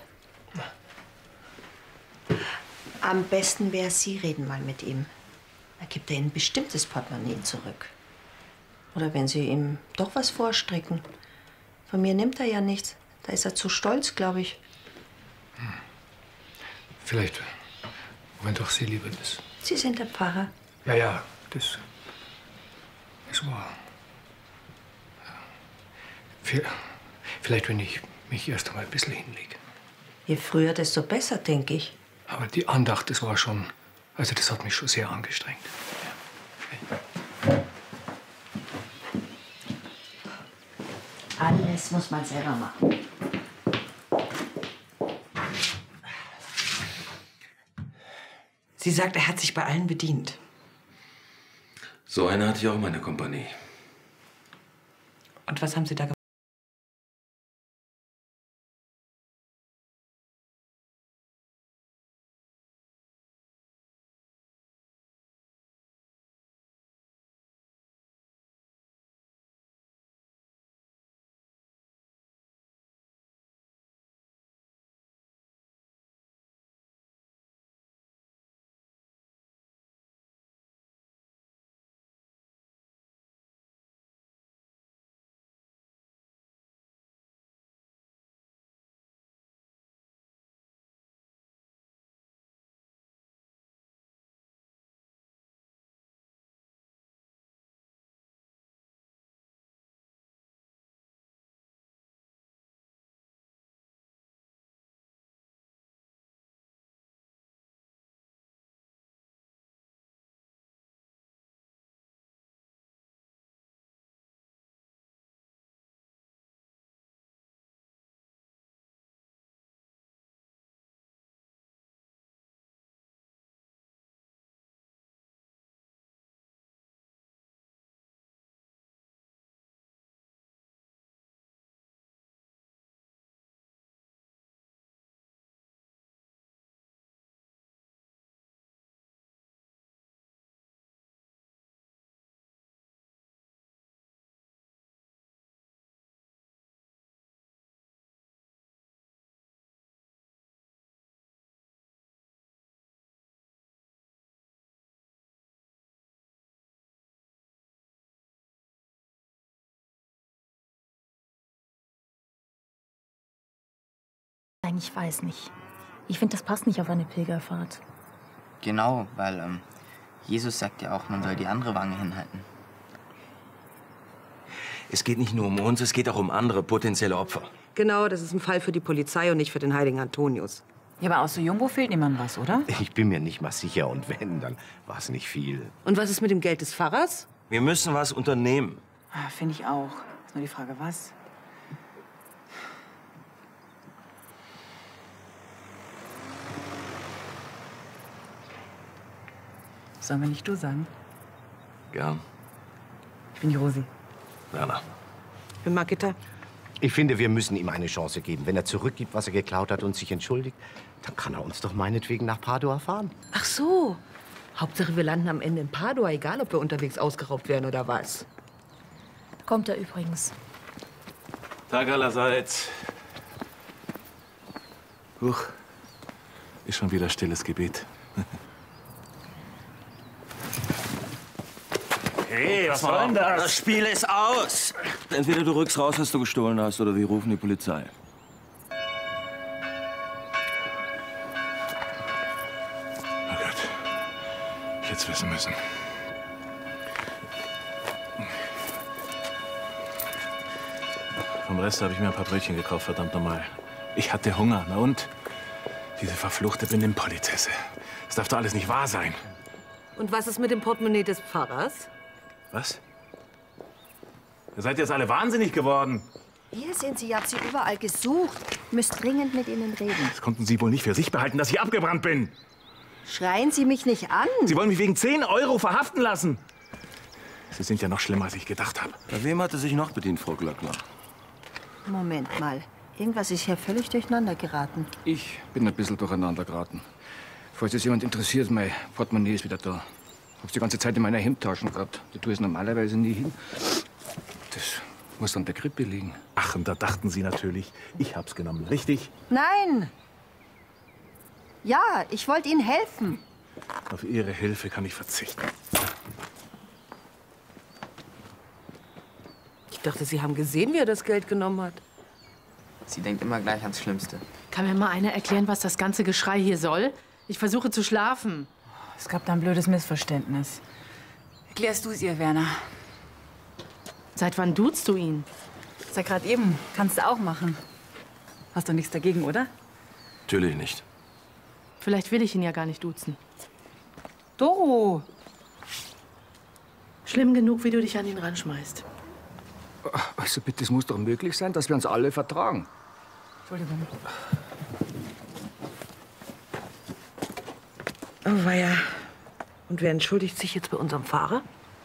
S2: Am besten wäre, Sie reden mal mit ihm. Da gibt er Ihnen bestimmt das Portemonnaie zurück. Oder wenn Sie ihm doch was vorstricken. Von mir nimmt er ja nichts. Da ist er zu stolz, glaube ich.
S1: Vielleicht wollen doch Sie lieber das.
S2: Sie sind der Pfarrer.
S1: Ja, ja, das war. Vielleicht, wenn ich mich erst einmal ein bisschen hinlege.
S2: Je früher, desto besser, denke ich.
S1: Aber die Andacht, das war schon. Also, das hat mich schon sehr angestrengt.
S2: Alles muss man selber machen.
S9: Sie sagt, er hat sich bei allen bedient.
S10: So eine hatte ich auch in meiner Kompanie.
S9: Und was haben Sie da gemacht?
S8: Ich weiß nicht. Ich finde, das passt nicht auf eine Pilgerfahrt.
S6: Genau, weil Jesus sagt ja auch, man soll die andere Wange hinhalten.
S10: Es geht nicht nur um uns, es geht auch um andere potenzielle Opfer.
S9: Genau, das ist ein Fall für die Polizei und nicht für den heiligen Antonius.
S12: Ja, aber aus der Jumbo fehlt niemand was, oder?
S7: Ich bin mir nicht mal sicher. Und wenn, dann war es nicht viel.
S9: Und was ist mit dem Geld des Pfarrers?
S10: Wir müssen was unternehmen.
S12: Finde ich auch. Ist nur die Frage, was? Sollen wir nicht du sagen?
S10: Gern.
S12: Ich bin die Rosi.
S10: Werner.
S9: Ich bin Margitta.
S7: Ich finde, wir müssen ihm eine Chance geben. Wenn er zurückgibt, was er geklaut hat und sich entschuldigt, dann kann er uns doch meinetwegen nach Padua fahren.
S9: Ach so. Hauptsache, wir landen am Ende in Padua, egal ob wir unterwegs ausgeraubt werden oder was.
S8: Kommt er übrigens.
S13: Tag allerseits. Huch, ist schon wieder stilles Gebet. Hey, was soll denn das?
S10: Das Spiel ist aus. Entweder du rückst raus, was du gestohlen hast, oder wir rufen die Polizei.
S13: Oh Gott. Ich hätte es wissen müssen. Vom Rest habe ich mir ein paar Brötchen gekauft, verdammt nochmal. Ich hatte Hunger, na und? Diese verfluchte Benimmpolizesse. Das darf doch alles nicht wahr sein.
S9: Und was ist mit dem Portemonnaie des Pfarrers?
S13: Was? Ihr seid jetzt alle wahnsinnig geworden.
S2: Hier sind Sie, ich habe Sie überall gesucht. Müsst dringend mit Ihnen reden.
S13: Das konnten Sie wohl nicht für sich behalten, dass ich abgebrannt bin.
S2: Schreien Sie mich nicht an.
S13: Sie wollen mich wegen 10 € verhaften lassen. Sie sind ja noch schlimmer, als ich gedacht habe.
S10: Bei wem hat er sich noch bedient, Frau Glöckner?
S2: Moment mal. Irgendwas ist hier völlig durcheinander geraten.
S1: Ich bin ein bisschen durcheinander geraten. Falls es jemand interessiert, mein Portemonnaie ist wieder da. Ich hab's die ganze Zeit in meiner Hemdtaschen gehabt. Da tue ich es normalerweise nie hin. Das muss an der Krippe liegen.
S13: Ach, und da dachten Sie natürlich, ich hab's genommen, richtig?
S2: Nein! Ja, ich wollte Ihnen helfen.
S13: Auf Ihre Hilfe kann ich verzichten.
S9: Ich dachte, Sie haben gesehen, wie er das Geld genommen hat.
S6: Sie denkt immer gleich ans Schlimmste.
S11: Kann mir mal einer erklären, was das ganze Geschrei hier soll? Ich versuche zu schlafen.
S12: Es gab da ein blödes Missverständnis. Erklärst du es ihr, Werner?
S11: Seit wann duzt du ihn?
S12: Seit gerade eben. Kannst du auch machen. Hast doch nichts dagegen, oder?
S10: Natürlich nicht.
S11: Vielleicht will ich ihn ja gar nicht duzen.
S12: Doro!
S11: Schlimm genug, wie du dich an ihn ranschmeißt.
S1: Also bitte, es muss doch möglich sein, dass wir uns alle vertragen.
S12: Entschuldigung.
S9: Oh, weia. Und wer entschuldigt sich jetzt bei unserem Fahrer?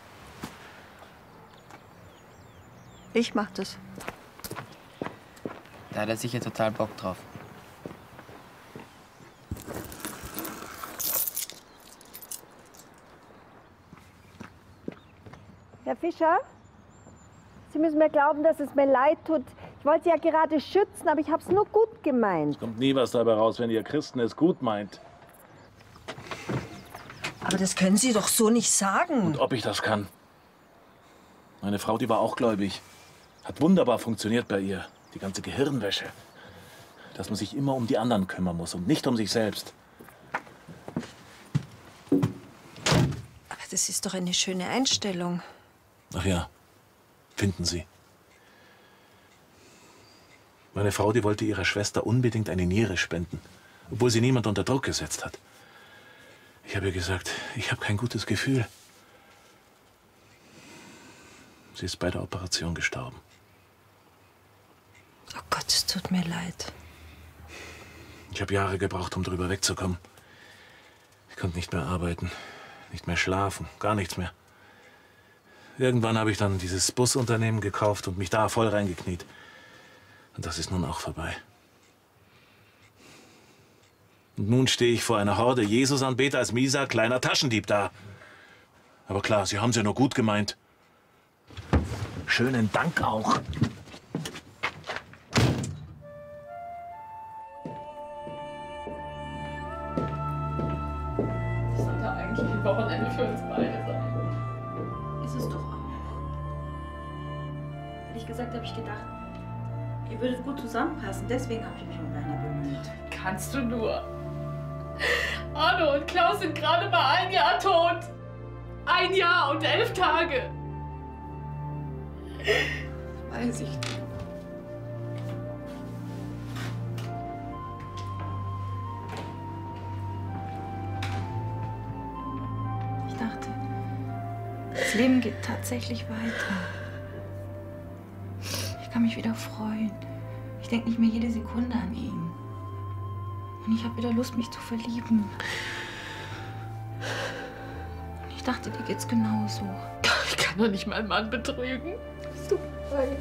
S2: Ich mach das.
S6: Da hat er sicher total Bock drauf.
S2: Herr Fischer, Sie müssen mir glauben, dass es mir leid tut. Ich wollte Sie ja gerade schützen, aber ich habe es nur gut gemeint.
S13: Kommt nie was dabei raus, wenn ihr Christen es gut meint.
S2: Aber das können Sie doch so nicht sagen.
S13: Und ob ich das kann? Meine Frau, die war auch gläubig. Hat wunderbar funktioniert bei ihr. Die ganze Gehirnwäsche. Dass man sich immer um die anderen kümmern muss und nicht um sich selbst.
S2: Aber das ist doch eine schöne Einstellung.
S13: Ach ja, finden Sie. Meine Frau, die wollte ihrer Schwester unbedingt eine Niere spenden, obwohl sie niemand unter Druck gesetzt hat. Ich habe ihr gesagt, ich habe kein gutes Gefühl. Sie ist bei der Operation gestorben.
S2: Oh Gott, es tut mir leid.
S13: Ich habe Jahre gebraucht, um drüber wegzukommen. Ich konnte nicht mehr arbeiten, nicht mehr schlafen, gar nichts mehr. Irgendwann habe ich dann dieses Busunternehmen gekauft und mich da voll reingekniet. Und das ist nun auch vorbei. Und nun stehe ich vor einer Horde Jesusanbeter als mieser, kleiner Taschendieb da. Aber klar, Sie haben es ja nur gut gemeint. Schönen Dank auch.
S11: Das sollte eigentlich ein Wochenende für uns beide sein.
S8: Ist es doch auch. Ehrlich gesagt habe ich gedacht, ihr würdet gut zusammenpassen. Deswegen habe ich mich um Werner bemüht.
S11: Kannst du nur. Arno und Klaus sind gerade mal 1 Jahr tot. 1 Jahr und 11 Tage. Weiß ich nicht.
S14: Leben geht tatsächlich weiter. Ich kann mich wieder freuen. Ich denke nicht mehr jede Sekunde an ihn. Und ich habe wieder Lust, mich zu verlieben. Und ich dachte, dir geht's genauso.
S11: Ich kann doch nicht meinen Mann betrügen. Es tut mir leid.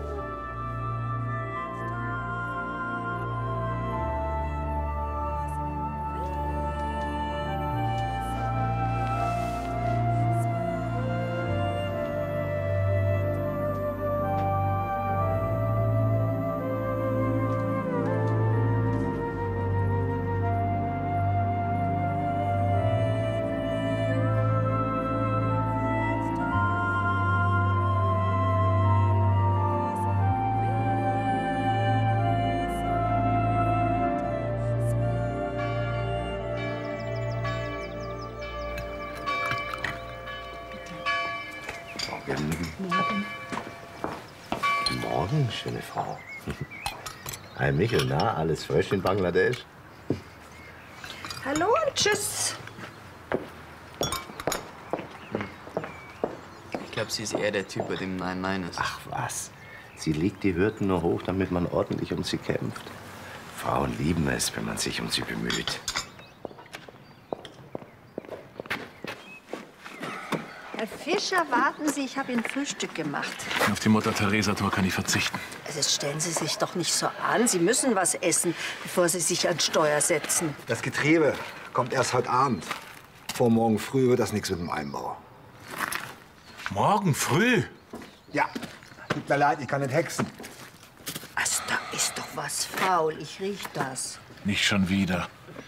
S7: Morgen, schöne Frau. Hi Michel, na, alles frisch in Bangladesch?
S2: Hallo und tschüss.
S6: Ich glaube, sie ist eher der Typ, bei dem Nein Nein ist.
S7: Ach was, sie legt die Hürden nur hoch, damit man ordentlich um sie kämpft. Frauen lieben es, wenn man sich um sie bemüht.
S2: Herr Fischer, warten Sie, ich habe Ihnen Frühstück gemacht.
S13: Auf die Mutter-Theresa-Tour kann ich verzichten.
S2: Also stellen Sie sich doch nicht so an. Sie müssen was essen, bevor Sie sich ans Steuer setzen.
S23: Das Getriebe kommt erst heute Abend. Vor morgen früh wird das nichts mit dem Einbau.
S13: Morgen früh?
S23: Ja, tut mir leid, ich kann nicht hexen.
S2: Also da ist doch was faul. Ich riech das.
S13: Nicht schon wieder.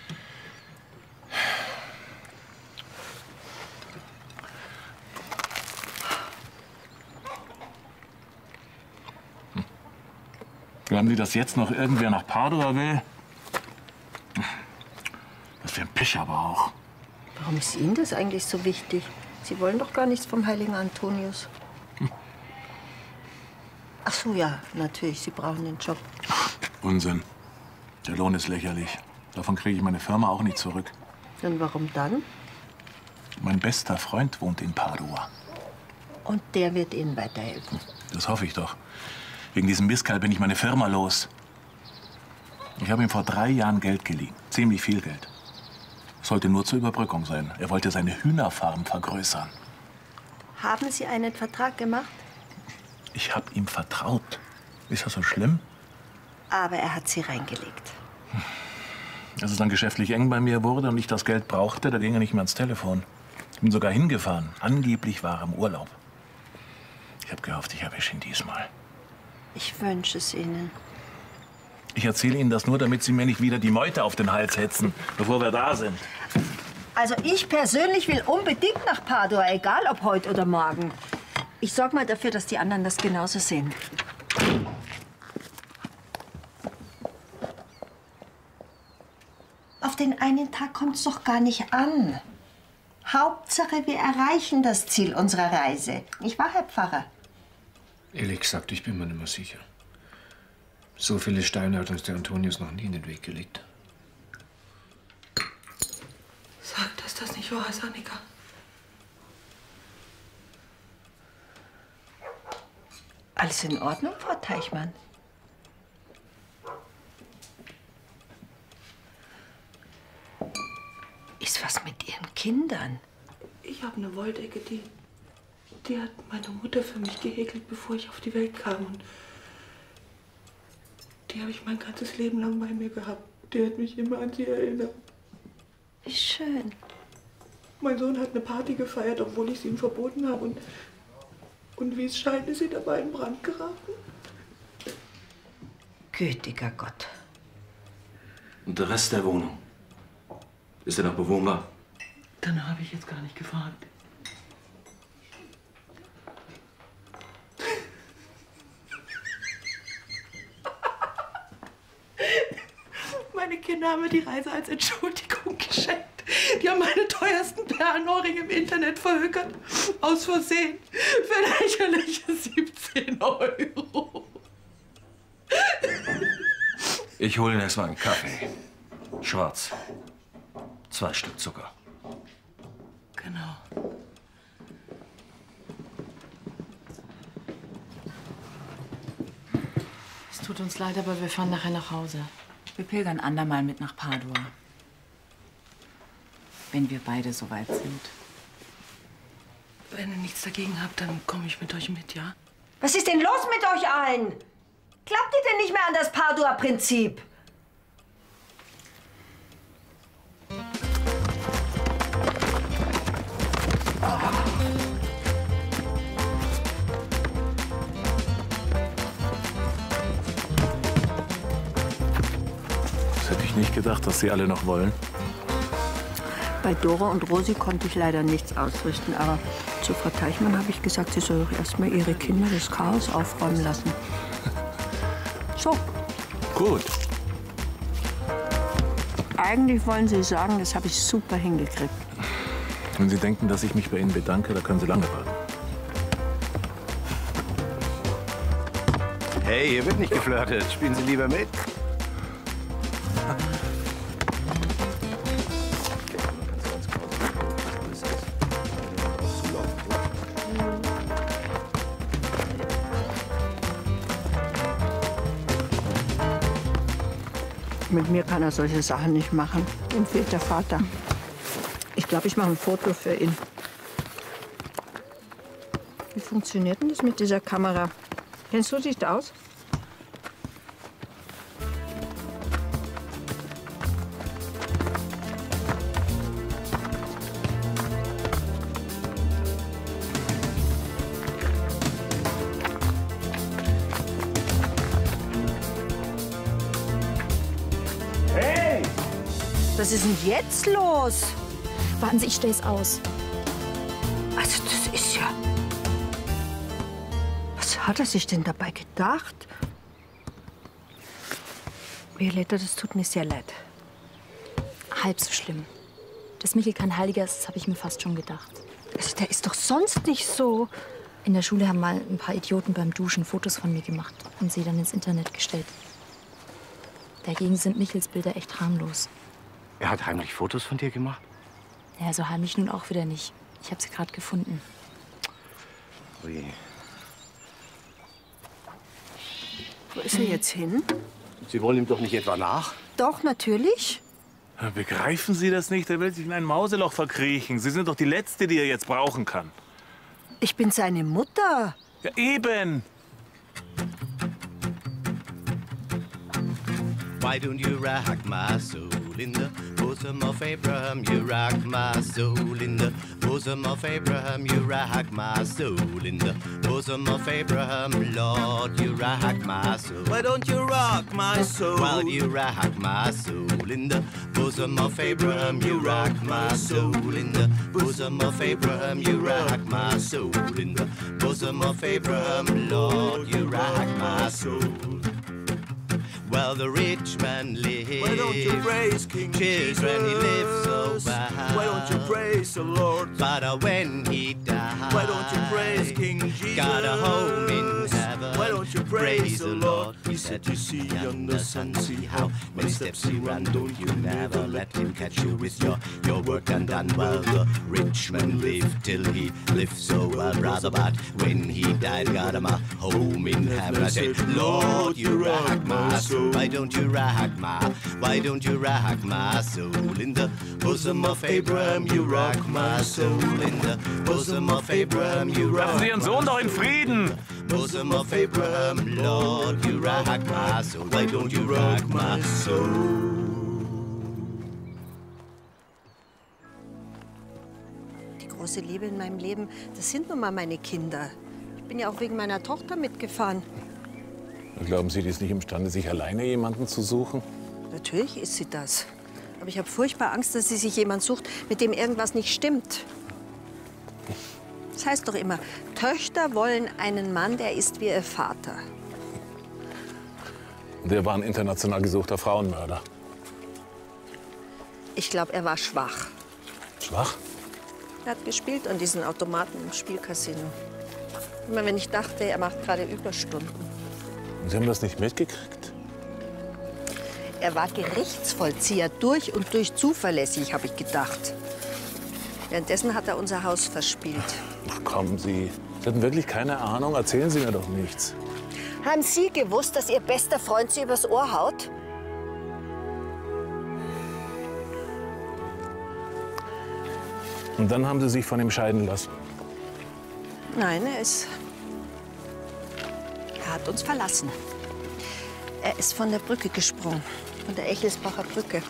S13: Glauben Sie, dass jetzt noch irgendwer nach Padua will? Das wäre ein Pech aber auch.
S2: Warum ist Ihnen das eigentlich so wichtig? Sie wollen doch gar nichts vom heiligen Antonius. Ach so, ja, natürlich. Sie brauchen den Job.
S13: Unsinn. Der Lohn ist lächerlich. Davon kriege ich meine Firma auch nicht zurück.
S2: Und warum dann?
S13: Mein bester Freund wohnt in Padua.
S2: Und der wird Ihnen weiterhelfen.
S13: Das hoffe ich doch. Wegen diesem Misskerl bin ich meine Firma los. Ich habe ihm vor 3 Jahren Geld geliehen. Ziemlich viel Geld. Sollte nur zur Überbrückung sein. Er wollte seine Hühnerfarm vergrößern.
S2: Haben Sie einen Vertrag gemacht?
S13: Ich habe ihm vertraut. Ist das so schlimm?
S2: Aber er hat Sie reingelegt.
S13: Als es dann geschäftlich eng bei mir wurde und ich das Geld brauchte, da ging er nicht mehr ans Telefon. Ich bin sogar hingefahren. Angeblich war er im Urlaub. Ich habe gehofft, ich erwische ihn diesmal.
S2: Ich wünsche es Ihnen.
S13: Ich erzähle Ihnen das nur, damit Sie mir nicht wieder die Meute auf den Hals hetzen, bevor wir da sind.
S2: Also ich persönlich will unbedingt nach Padua, egal ob heute oder morgen. Ich sorge mal dafür, dass die anderen das genauso sehen. Auf den einen Tag kommt es doch gar nicht an. Hauptsache, wir erreichen das Ziel unserer Reise. Nicht wahr, Herr Pfarrer?
S1: Ehrlich gesagt, ich bin mir nicht mehr sicher. So viele Steine hat uns der Antonius noch nie in den Weg gelegt.
S3: Sag, dass das nicht wahr ist, Annika.
S2: Alles in Ordnung, Frau Teichmann? Ist was mit Ihren Kindern?
S3: Ich habe eine Wolldecke, die hat meine Mutter für mich gehäkelt, bevor ich auf die Welt kam. Und die habe ich mein ganzes Leben lang bei mir gehabt. Die hat mich immer an sie erinnert.
S2: Wie schön.
S3: Mein Sohn hat eine Party gefeiert, obwohl ich es ihm verboten habe. Und wie es scheint, ist sie dabei in Brand geraten.
S2: Gütiger Gott.
S10: Und der Rest der Wohnung? Ist er noch bewohnbar?
S3: Danach habe ich jetzt gar nicht gefragt. Meine Kinder haben mir die Reise als Entschuldigung geschenkt. Die haben meine teuersten Perlenohrringe im Internet verhökert. Aus Versehen. Für lächerliche 17 €.
S10: Ich hole Ihnen erstmal einen Kaffee. Schwarz. 2 Stück Zucker.
S3: Genau.
S11: tut uns leid, aber wir fahren nachher nach Hause.
S12: Wir pilgern andermal mit nach Padua. Wenn wir beide soweit sind.
S3: Wenn ihr nichts dagegen habt, dann komme ich mit euch mit, ja?
S2: Was ist denn los mit euch allen? Glaubt ihr denn nicht mehr an das Padua-Prinzip?
S13: Das hätte ich nicht gedacht, dass Sie alle noch wollen.
S2: Bei Dora und Rosi konnte ich leider nichts ausrichten, aber zu Frau Teichmann habe ich gesagt, sie soll doch erst mal ihre Kinder das Chaos aufräumen lassen. So.
S13: Gut.
S2: Eigentlich wollen Sie sagen, das habe ich super hingekriegt.
S13: Wenn Sie denken, dass ich mich bei Ihnen bedanke, da können Sie lange warten.
S7: Hey, hier wird nicht geflirtet. Spielen Sie lieber mit.
S2: Mit mir kann er solche Sachen nicht machen. Ihm fehlt der Vater. Ich glaube, ich mache ein Foto für ihn. Wie funktioniert denn das mit dieser Kamera? Kennst du dich da aus?
S8: Hey!
S2: Was ist denn jetzt los?
S8: Warten Sie, ich stell's aus.
S2: Also das ist ja... Was hat er sich denn dabei gedacht? Violetta, das tut mir sehr leid.
S8: Halb so schlimm. Dass Michel kein Heiliger ist, das habe ich mir fast schon gedacht.
S2: Also der ist doch sonst nicht so.
S8: In der Schule haben mal ein paar Idioten beim Duschen Fotos von mir gemacht und sie dann ins Internet gestellt. Dagegen sind Michels Bilder echt harmlos.
S7: Er hat heimlich Fotos von dir gemacht?
S8: Ja, so heimlich nun auch wieder nicht. Ich habe sie gerade gefunden.
S7: Ui.
S2: Wo ist er jetzt hin?
S7: Sie wollen ihm doch nicht etwa nach?
S2: Doch, natürlich.
S13: Begreifen Sie das nicht? Er will sich in ein Mauseloch verkriechen. Sie sind doch die Letzte, die er jetzt brauchen kann.
S2: Ich bin seine Mutter.
S13: Ja, eben.
S16: Why don't you rock my soul in the bosom of Abraham? You rock my soul in the bosom of Abraham. You rock my soul in the bosom of Abraham. Lord, you rock my soul. Why don't you rock my soul? While you rock my soul in the bosom of Abraham. You rock my soul in the bosom of Abraham. You rock my soul in the bosom of Abraham. Lord, you rock my soul. Well, the rich man lives.
S15: Why don't you praise King Jesus?
S16: When he lives so bad.
S15: Why don't you praise the Lord?
S16: But when he died,
S15: Why don't you praise King Jesus?
S16: got a home in heaven.
S15: Why don't you praise the Lord?
S16: He said to see on the sun, see how many steps he ran. Don't you never let him catch you with your work undone. Well, the rich man lived till he lived so well, brother. But when he died, got him a home in heaven. I said, Lord, you rock my soul. Why don't you rock my soul in the bosom of Abraham? You rock my soul in the bosom of Abraham. You rock.
S13: Lassen Sie Ihren Sohn doch in Frieden.
S16: Bosom of Abraham, Lord, you rock my soul. Why don't you rock my soul?
S2: Die große Liebe in meinem Leben, das sind nun mal meine Kinder. Ich bin ja auch wegen meiner Tochter mitgefahren.
S13: Glauben Sie, die ist nicht imstande, sich alleine jemanden zu suchen?
S2: Natürlich ist sie das. Aber ich habe furchtbar Angst, dass sie sich jemand sucht, mit dem irgendwas nicht stimmt. Das heißt doch immer, Töchter wollen einen Mann, der ist wie ihr Vater.
S13: Der war ein international gesuchter Frauenmörder.
S2: Ich glaube, er war schwach.
S13: Schwach?
S2: Er hat gespielt an diesen Automaten im Spielcasino. Immer wenn ich dachte, er macht gerade Überstunden.
S13: Und Sie haben das nicht mitgekriegt?
S2: Er war Gerichtsvollzieher, durch und durch zuverlässig, habe ich gedacht. Währenddessen hat er unser Haus verspielt.
S13: Ach, kommen Sie. Sie hatten wirklich keine Ahnung? Erzählen Sie mir doch nichts.
S2: Haben Sie gewusst, dass Ihr bester Freund Sie übers Ohr haut?
S13: Und dann haben Sie sich von ihm scheiden lassen.
S2: Nein, er hat uns verlassen. Er ist von der Brücke gesprungen, von der Echelsbacher Brücke.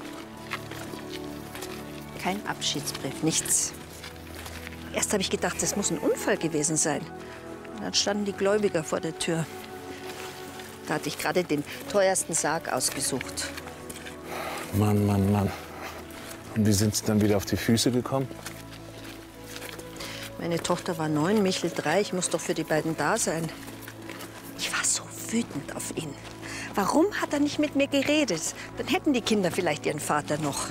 S2: Kein Abschiedsbrief, nichts. Erst habe ich gedacht, das muss ein Unfall gewesen sein. Und dann standen die Gläubiger vor der Tür. Da hatte ich gerade den teuersten Sarg ausgesucht.
S13: Mann, Mann, Mann. Und wie sind Sie dann wieder auf die Füße gekommen?
S2: Meine Tochter war 9, Michel 3. Ich muss doch für die beiden da sein. Ich war so wütend auf ihn. Warum hat er nicht mit mir geredet? Dann hätten die Kinder vielleicht ihren Vater noch.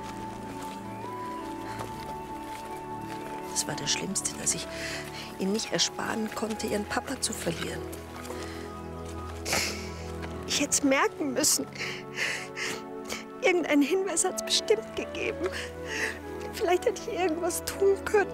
S2: Das war das Schlimmste, dass ich ihn nicht ersparen konnte, ihren Papa zu verlieren. Ich hätte es merken müssen. Irgendeinen Hinweis hat es bestimmt gegeben. Vielleicht hätte ich irgendwas tun können.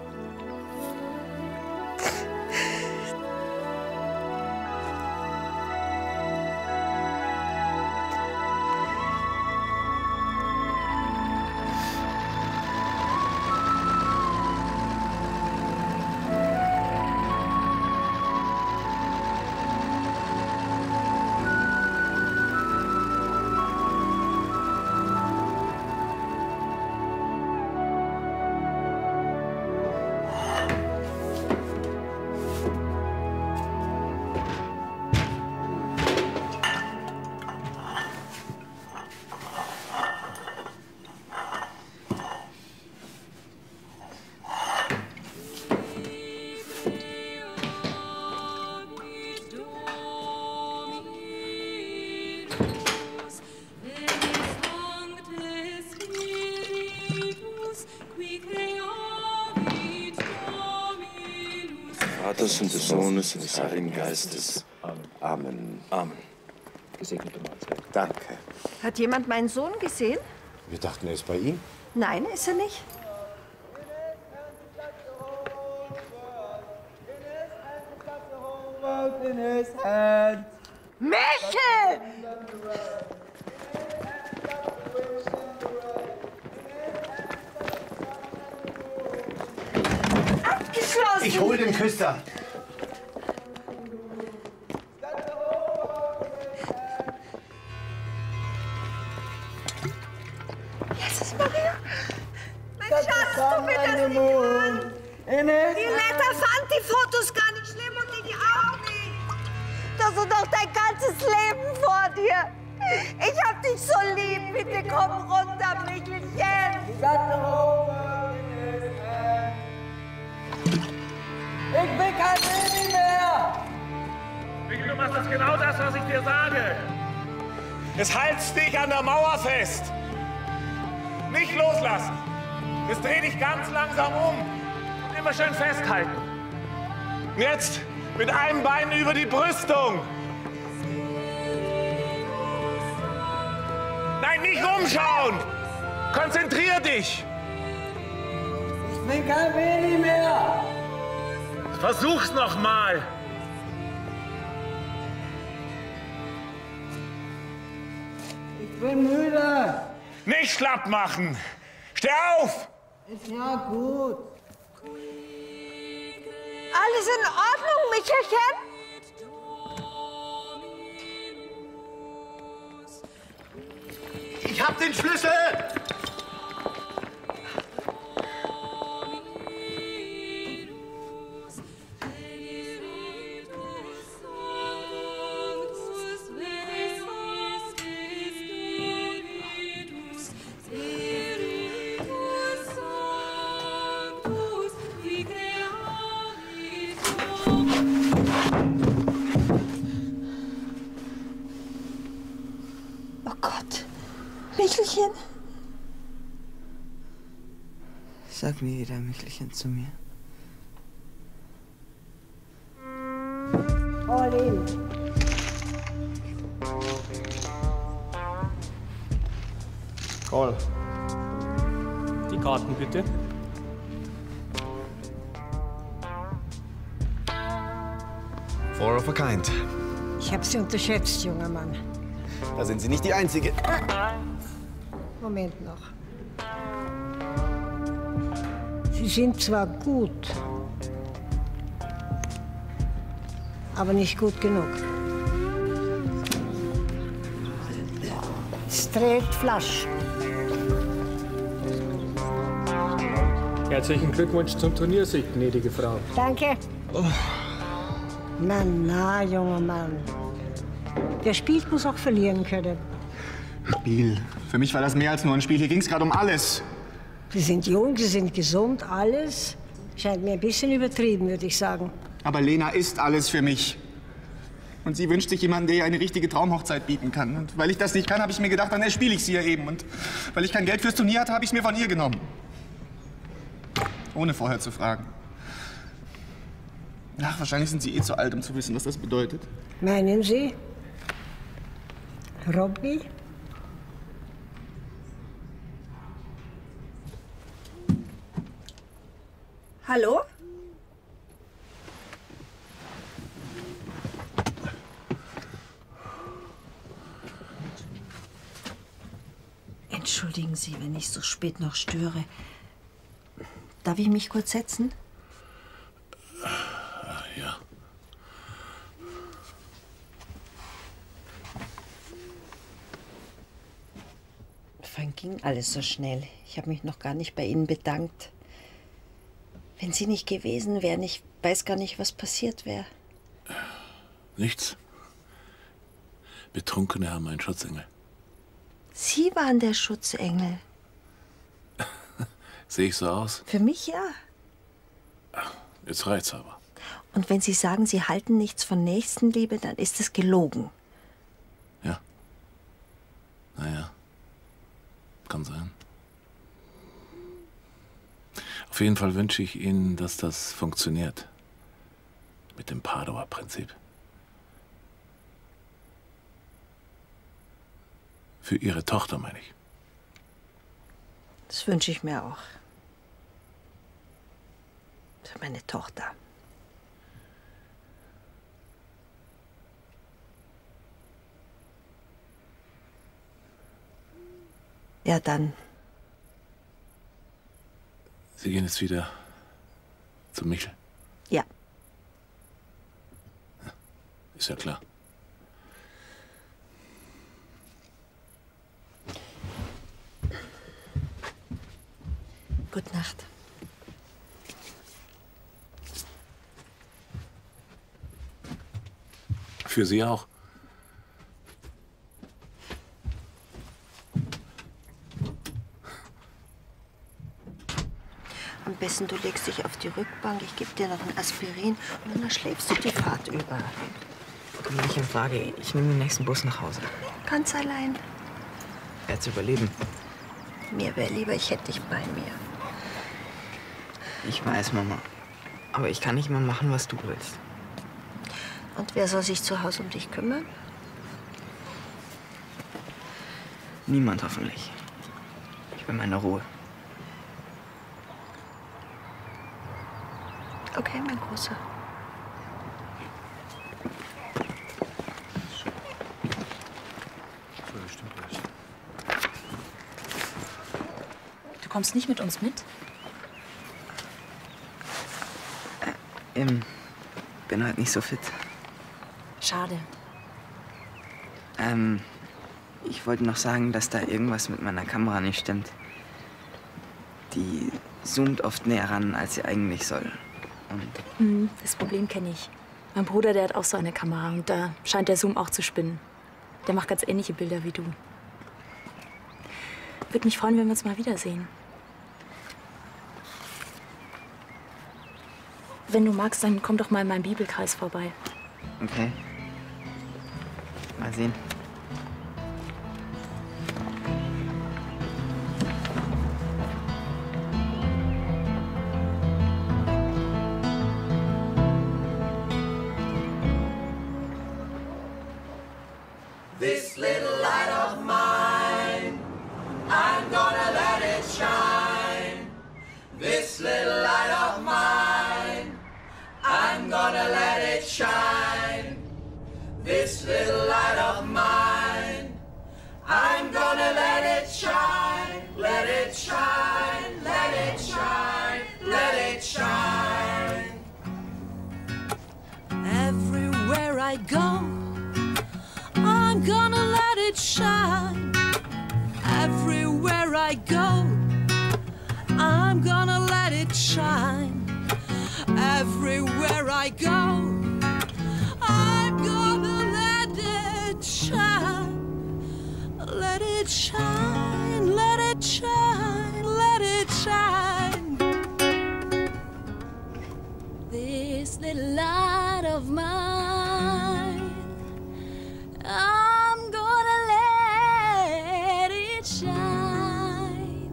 S24: Vaters und des Sohnes und des Heiligen Geistes. Amen. Amen.
S1: Gesegnete Mahlzeit.
S24: Danke.
S2: Hat jemand meinen Sohn gesehen?
S7: Wir dachten, er ist bei Ihnen.
S2: Nein, ist er nicht. Michel! Abgeschlossen!
S24: Ich hol den Küster.
S2: Jesus Maria! Mein Schatz, tu mir das nicht an! Die Letta fand die Fotos gar nicht schlimm und die auch nicht! Du hast doch dein ganzes Leben vor dir! Ich hab dich so lieb! Bitte komm runter, Michelchen!
S15: Ich will kein Baby mehr!
S13: Michel, du machst das genau das, was ich dir sage. Es haltst dich an der Mauer fest. Nicht loslassen. Jetzt dreh dich ganz langsam um. Immer schön festhalten. Und jetzt mit einem Bein über die Brüstung. Nein, nicht umschauen. Konzentrier dich.
S15: Ich will kein Baby mehr!
S13: Versuch's noch mal.
S15: Ich bin müde!
S13: Nicht schlapp machen. Steh auf.
S15: Ist ja gut.
S2: Alles in Ordnung, Michelchen?
S24: Ich hab den Schlüssel!
S2: Oh Gott. Michelchen?
S6: Sag nie wieder Michelchen zu mir.
S2: Pauline.
S17: Karl, die Karten bitte.
S23: Four of a kind.
S18: Ich habe Sie unterschätzt, junger Mann.
S19: Da sind Sie nicht die Einzige.
S18: Moment noch. Sie sind zwar gut, aber nicht gut genug. Straight Flush.
S17: Herzlichen Glückwunsch zum Turniersieg, gnädige Frau.
S18: Danke. Na, junger Mann. Wer spielt, muss auch verlieren können.
S19: Spiel. Für mich war das mehr als nur ein Spiel. Hier ging es gerade um alles.
S18: Sie sind jung, Sie sind gesund, alles. Scheint mir ein bisschen übertrieben, würde ich sagen.
S19: Aber Lena ist alles für mich. Und sie wünscht sich jemanden, der ihr eine richtige Traumhochzeit bieten kann. Und weil ich das nicht kann, habe ich mir gedacht, dann erspiele ich sie ja eben. Und weil ich kein Geld fürs Turnier hatte, habe ich es mir von ihr genommen. Ohne vorher zu fragen. Ach, wahrscheinlich sind Sie eh zu alt, um zu wissen, was das bedeutet.
S18: Meinen Sie? Robby?
S2: Hallo? Entschuldigen Sie, wenn ich so spät noch störe. Darf ich mich kurz setzen?
S13: Ja.
S2: Vorhin ging alles so schnell. Ich habe mich noch gar nicht bei Ihnen bedankt. Wenn Sie nicht gewesen wären, ich weiß gar nicht, was passiert wäre.
S13: Nichts. Betrunkene haben einen Schutzengel.
S2: Sie waren der Schutzengel.
S13: Sehe ich so aus?
S2: Für mich ja.
S13: Jetzt reicht's aber.
S2: Und wenn Sie sagen, Sie halten nichts von Nächstenliebe, dann ist es gelogen.
S13: Ja. Naja. Kann sein. Auf jeden Fall wünsche ich Ihnen, dass das funktioniert. Mit dem Padua-Prinzip. Für Ihre Tochter, meine ich.
S2: Das wünsche ich mir auch. Für meine Tochter. Ja, dann.
S13: Sie gehen jetzt wieder zu Michel.
S2: Ja.
S13: Ist ja klar.
S2: Gute Nacht.
S13: Für Sie auch.
S2: Am besten, du legst dich auf die Rückbank, ich gebe dir noch ein Aspirin und dann schläfst du die Fahrt über.
S6: Kommt nicht in Frage. Ich nehme den nächsten Bus nach Hause.
S2: Ganz allein.
S6: Wer zu überleben.
S2: Mir wäre lieber, ich hätte dich bei mir.
S6: Ich weiß, Mama. Aber ich kann nicht mehr machen, was du willst.
S2: Und wer soll sich zu Hause um dich kümmern?
S6: Niemand hoffentlich. Ich will meine Ruhe.
S2: Okay, mein Großer.
S8: Du kommst nicht mit uns mit?
S6: Bin halt nicht so fit.
S8: Schade.
S6: Ich wollte noch sagen, dass da irgendwas mit meiner Kamera nicht stimmt. Die zoomt oft näher ran, als sie eigentlich soll. Und
S8: Das Problem kenne ich. Mein Bruder, der hat auch so eine Kamera und da scheint der Zoom auch zu spinnen. Der macht ganz ähnliche Bilder wie du. Würde mich freuen, wenn wir uns mal wiedersehen. Wenn du magst, dann komm doch mal in meinem Bibelkreis vorbei.
S6: okay. Mal sehen.
S15: This little light of mine, I'm gonna let it shine. This little light of mine, I'm gonna let it shine. This shine. Everywhere I go, I'm gonna let it shine. Everywhere I go, I'm gonna let it shine. Let it shine, let it shine, let it shine. This little light of mine, I'm gonna let it shine.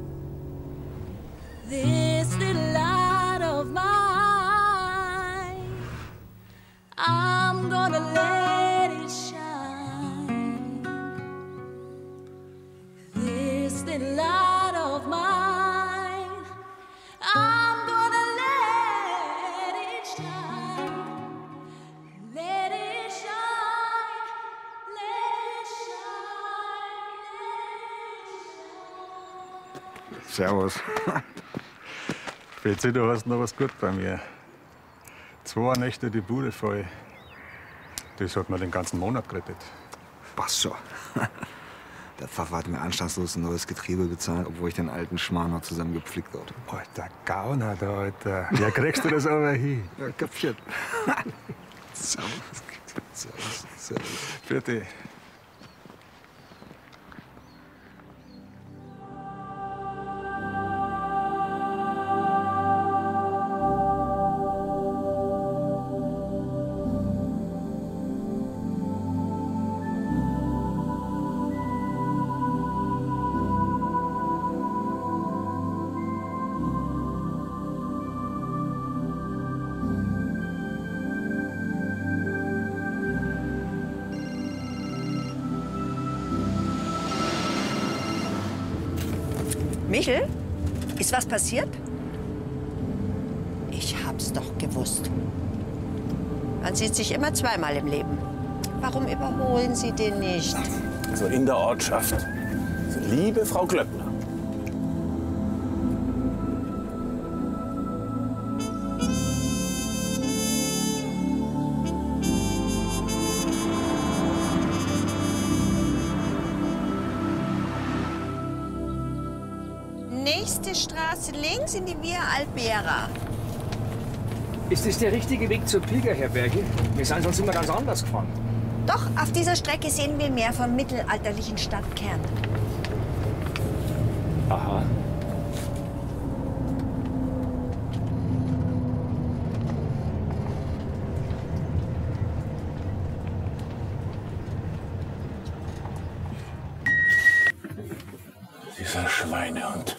S15: This little light of mine, I'm gonna let it shine. This little light of mine, I'm gonna let it shine. Let it shine, let it shine.
S5: Servus. PC, du hast noch was gut bei mir. 2 Nächte die Bude voll. Das hat mir den ganzen Monat gerettet.
S23: Passt schon. Der Pfaffer hat mir anstandslos ein neues Getriebe bezahlt, obwohl ich den alten Schmarrn noch zusammengepflickt habe.
S5: Alter Gauner da, Alter. Ja, kriegst du das aber hin?
S23: Ja, kapiert. Servus. Servus. Servus.
S5: Bitte.
S2: Michel, ist was passiert? Ich hab's doch gewusst. Man sieht sich immer zweimal im Leben. Warum überholen Sie den nicht?
S13: Also in der Ortschaft. Also, liebe Frau Glöckner.
S2: Nächste Straße links in die Via Albera.
S1: Ist das der richtige Weg zur Pilgerherberge? Wir sind sonst immer ganz anders gefahren.
S2: Doch, auf dieser Strecke sehen wir mehr vom mittelalterlichen Stadtkern.
S1: Aha.
S13: Dieser Schweinehund.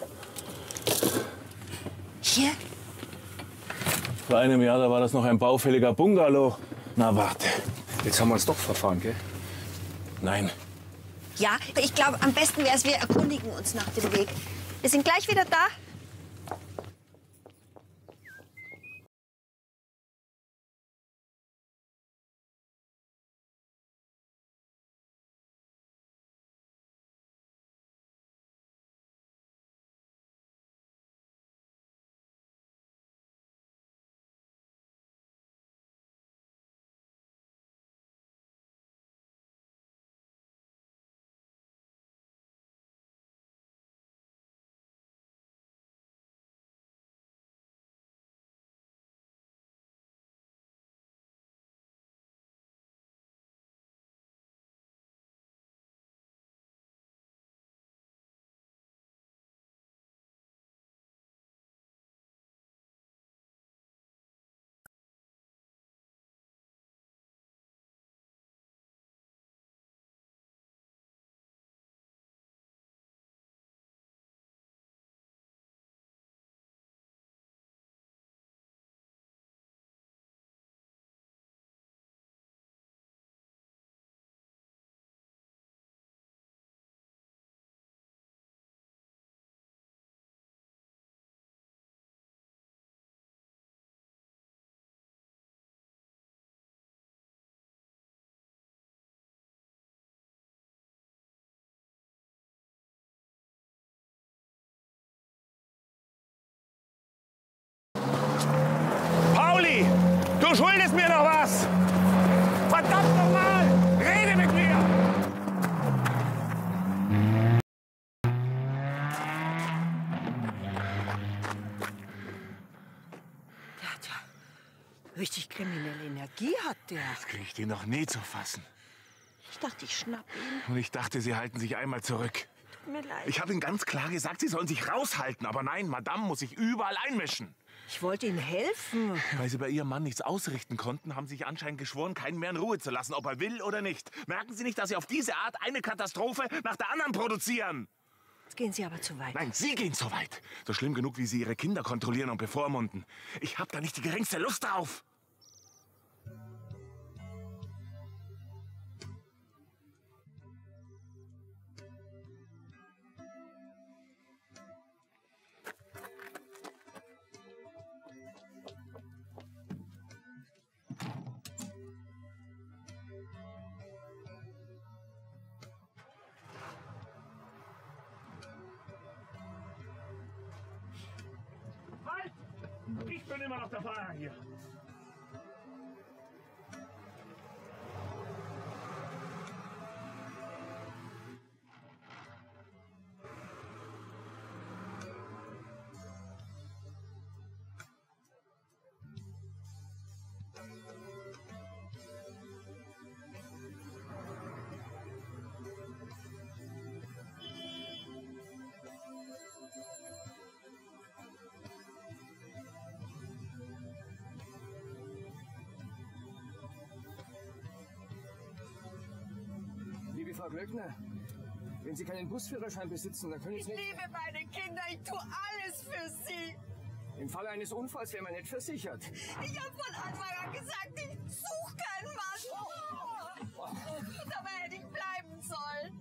S2: Hier?
S13: Vor einem Jahr, da war das noch ein baufälliger Bungalow. Na, warte.
S1: Jetzt haben wir uns doch verfahren, gell?
S13: Nein.
S2: Ja, ich glaube, am besten wäre es, wir erkundigen uns nach dem Weg. Wir sind gleich wieder da.
S13: Du schuldest mir doch was! Verdammt nochmal! Rede mit mir!
S2: Richtig kriminelle Energie hat der.
S13: Das kriege ich den noch nie zu fassen.
S2: Ich dachte, ich schnapp ihn.
S13: Und ich dachte, Sie halten sich einmal zurück.
S2: Tut mir leid.
S13: Ich habe Ihnen ganz klar gesagt, Sie sollen sich raushalten. Aber nein, Madame muss sich überall einmischen.
S2: Ich wollte Ihnen helfen.
S13: Weil Sie bei Ihrem Mann nichts ausrichten konnten, haben Sie sich anscheinend geschworen, keinen mehr in Ruhe zu lassen, ob er will oder nicht. Merken Sie nicht, dass Sie auf diese Art eine Katastrophe nach der anderen produzieren?
S2: Jetzt gehen Sie aber zu weit.
S13: Nein, Sie gehen zu weit. So schlimm genug, wie Sie Ihre Kinder kontrollieren und bevormunden. Ich habe da nicht die geringste Lust drauf. Ich bin immer noch der Fahrer hier.
S1: Frau Glöckner, wenn Sie keinen Busführerschein besitzen, dann können Sie nicht...
S2: Ich liebe meine Kinder, ich tue alles für sie.
S1: Im Falle eines Unfalls wäre man nicht versichert.
S2: Ich habe von Anfang an gesagt, ich suche keinen Mann. Dabei hätte ich bleiben sollen.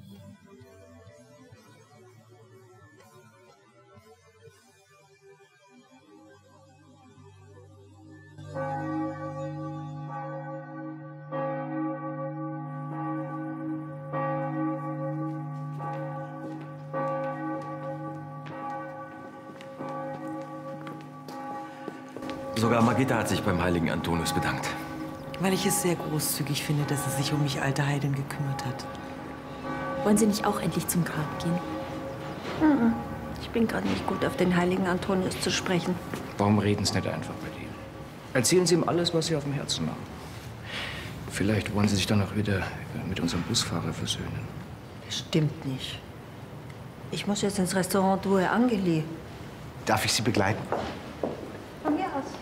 S10: Sogar Margitta hat sich beim heiligen Antonius bedankt.
S9: Weil ich es sehr großzügig finde, dass er sich um mich, alte Heidin, gekümmert hat.
S8: Wollen Sie nicht auch endlich zum Grab gehen?
S2: Ich bin gerade nicht gut auf den heiligen Antonius zu sprechen.
S1: Warum reden Sie nicht einfach mit ihm? Erzählen Sie ihm alles, was Sie auf dem Herzen haben. Vielleicht wollen Sie sich dann auch wieder mit unserem Busfahrer versöhnen.
S2: Das stimmt nicht. Ich muss jetzt ins Restaurant Due Angeli.
S7: Darf ich Sie begleiten?
S2: Von mir aus.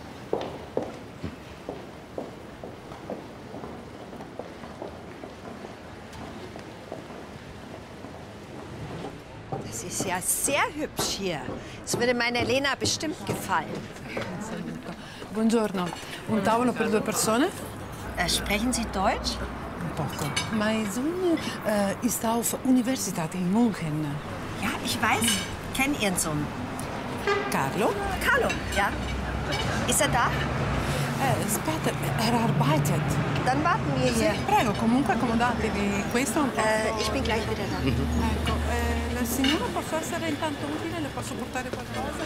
S2: Das ist ja sehr hübsch hier. Es würde meiner Lena bestimmt gefallen.
S4: Buongiorno. Un tavolo per 2 persone?
S2: Sprechen Sie Deutsch?
S4: Poco. Mein Sohn ist auf Universität in München.
S2: Ja, ich weiß. Kenne Ihren Sohn.
S4: Carlo?
S2: Carlo, ja. Ist er da?
S4: Aspetta, er arbeitet.
S2: Dann warten wir hier.
S4: Prego, comunque accomodatevi. Questo
S2: ich bin gleich wieder da.
S4: Ecco, la signora posso essere intanto utile? Le posso portare qualcosa?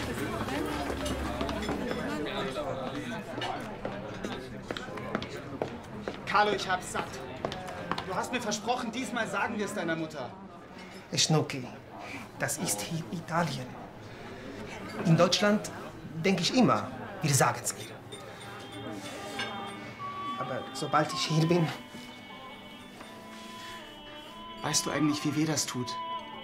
S20: Carlo, ich hab's satt. Du hast mir versprochen, diesmal sagen wir es deiner Mutter.
S21: Schnucki, das ist hier Italien. In Deutschland denke ich immer, wir sagen es ihr. Aber sobald ich hier bin...
S20: Weißt du eigentlich, wie weh das tut?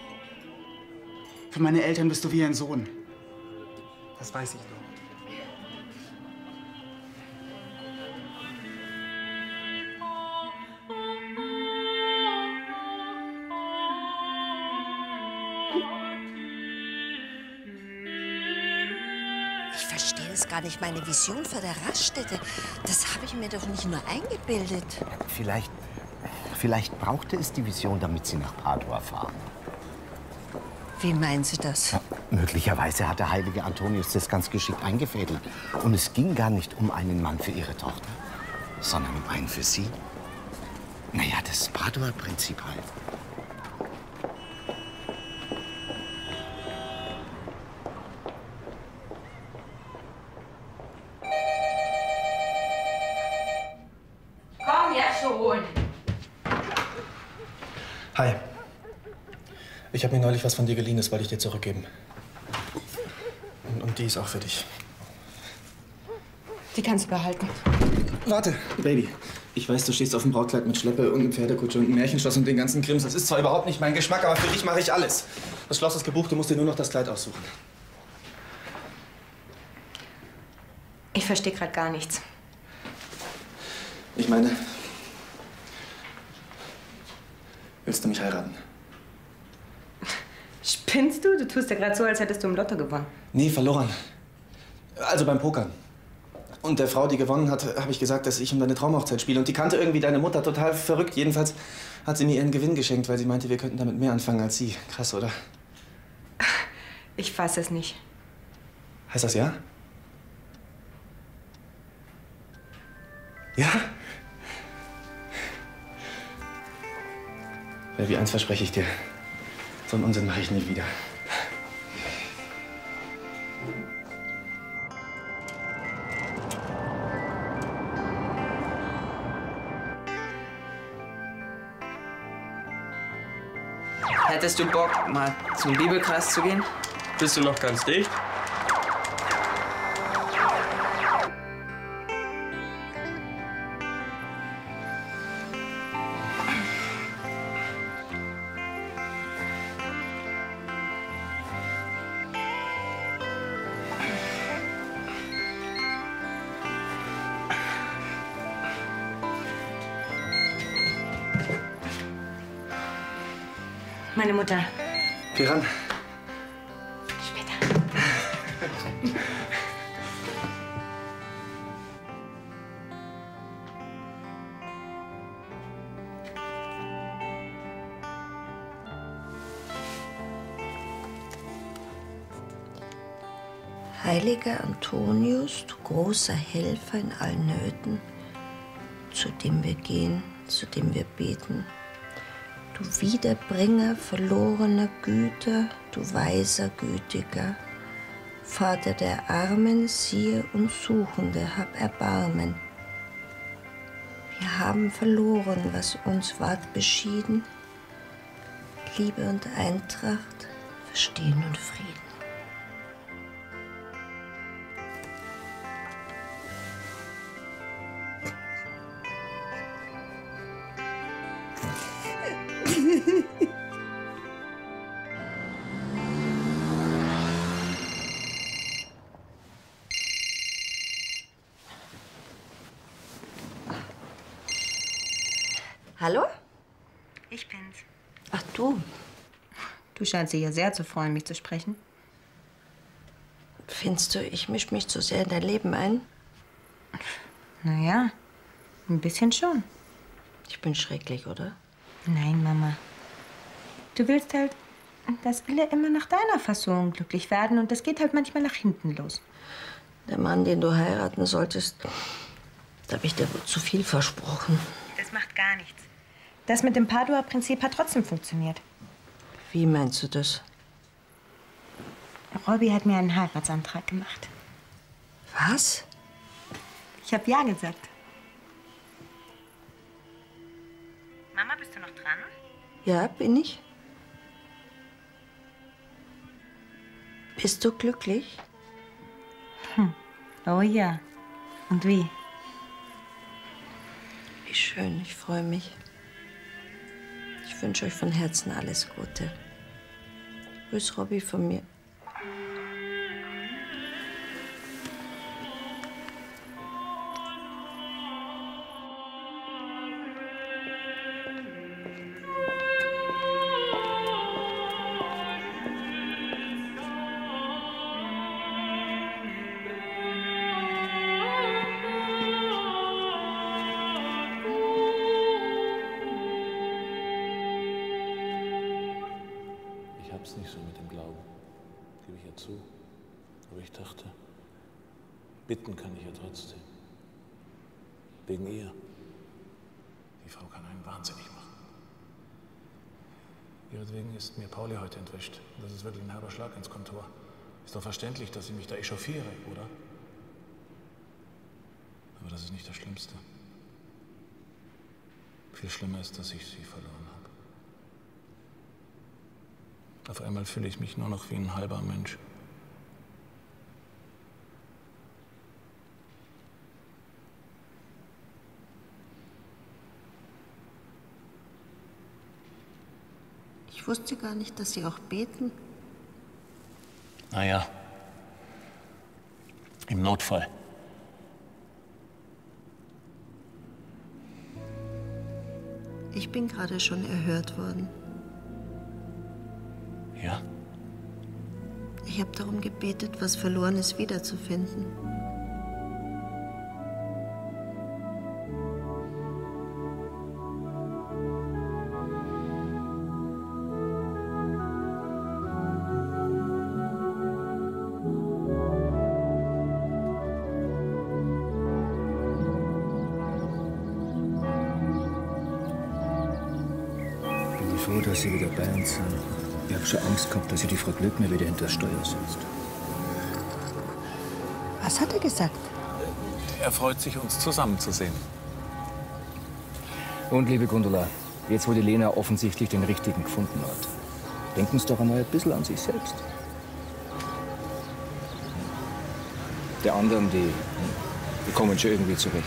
S20: Für meine Eltern bist du wie ein Sohn.
S21: Das weiß ich doch.
S2: Ich verstehe es gar nicht, meine Vision für der Raststätte. Das habe ich mir doch nicht nur eingebildet.
S7: Vielleicht brauchte es die Vision, damit Sie nach Padua fahren.
S2: Wie meinen Sie das?
S7: Ja, möglicherweise hat der heilige Antonius das ganz geschickt eingefädelt. Und es ging gar nicht um einen Mann für Ihre Tochter, sondern um einen für Sie. Naja, das Padua-Prinzip halt.
S2: Komm ja schon.
S21: Hi. Ich habe mir neulich was von dir geliehen, das wollte ich dir zurückgeben. Und die ist auch für dich.
S3: Die kannst du behalten.
S19: Warte, Baby. Ich weiß, du stehst auf dem Brautkleid mit Schleppe und einem Pferdekutsche und einem Märchenschloss und den ganzen Krims. Das ist zwar überhaupt nicht mein Geschmack, aber für dich mache ich alles. Das Schloss ist gebucht, du musst dir nur noch das Kleid aussuchen.
S3: Ich verstehe gerade gar nichts.
S19: Ich meine, willst du mich heiraten?
S3: Spinnst du? Du tust ja gerade so, als hättest du im Lotto gewonnen.
S19: Nee, verloren. Also beim Pokern. Und der Frau, die gewonnen hat, habe ich gesagt, dass ich um deine Traumhochzeit spiele. Und die kannte irgendwie deine Mutter total verrückt. Jedenfalls hat sie mir ihren Gewinn geschenkt, weil sie meinte, wir könnten damit mehr anfangen als sie. Krass, oder?
S3: Ich fass es nicht.
S19: Heißt das ja? Ja? Baby, eins verspreche ich dir. So einen Unsinn mache ich nie wieder.
S6: Hättest du Bock, mal zum Bibelkreis zu gehen?
S11: Bist du noch ganz dicht?
S3: Meine Mutter.
S19: Geh ran.
S3: Später.
S2: Heiliger Antonius, du großer Helfer in allen Nöten, zu dem wir gehen, zu dem wir beten. Du Wiederbringer verlorener Güter, du weiser Gütiger, Vater der Armen, siehe und Suchende, hab Erbarmen. Wir haben verloren, was uns ward beschieden, Liebe und Eintracht, Verstehen und Frieden. Hallo?
S3: Ich bin's.
S2: Ach du.
S3: Du scheinst dich ja sehr zu freuen, mich zu sprechen.
S2: Findest du, ich mische mich zu sehr in dein Leben ein?
S3: Naja, ein bisschen schon.
S2: Ich bin schrecklich, oder?
S3: Nein, Mama. Du willst halt, dass alle immer nach deiner Fassung glücklich werden und das geht halt manchmal nach hinten los.
S2: Der Mann, den du heiraten solltest, da habe ich dir wohl zu viel versprochen.
S3: Das macht gar nichts. Das mit dem Padua-Prinzip hat trotzdem funktioniert.
S2: Wie meinst du das?
S3: Robby hat mir einen Heiratsantrag gemacht.
S2: Was?
S3: Ich habe ja gesagt. Mama, bist du noch dran?
S2: Ja, bin ich. Bist du glücklich?
S3: Oh ja. Und wie?
S2: Wie schön, ich freue mich. Ich wünsche euch von Herzen alles Gute. Grüß Robby von mir.
S12: Ich hab's nicht so mit dem Glauben, gebe ich ja zu. Aber ich dachte, bitten kann ich ja trotzdem. Wegen ihr. Die Frau kann einen wahnsinnig machen. Ihretwegen ist mir Pauli heute entwischt. Das ist wirklich ein herber Schlag ins Kontor. Ist doch verständlich, dass ich mich da echauffiere, oder? Aber das ist nicht das Schlimmste. Viel schlimmer ist, dass ich sie verloren habe. Auf einmal fühle ich mich nur noch wie ein halber Mensch.
S2: Ich wusste gar nicht, dass Sie auch beten.
S12: Naja, im Notfall.
S2: Ich bin gerade schon erhört worden.
S12: Ja?
S2: Ich habe darum gebetet, was Verlorenes wiederzufinden.
S1: Froh, dass Sie wieder bei uns sind. Ich habe schon Angst gehabt, dass Sie die Frau Glöckner wieder hinter das Steuer sitzt.
S2: Was hat er gesagt?
S12: Er freut sich, uns zusammenzusehen.
S1: Und, liebe Gundula, jetzt wo die Lena offensichtlich den Richtigen gefunden hat, denken Sie doch einmal ein bisschen an sich selbst. Die anderen, die kommen schon irgendwie zurecht.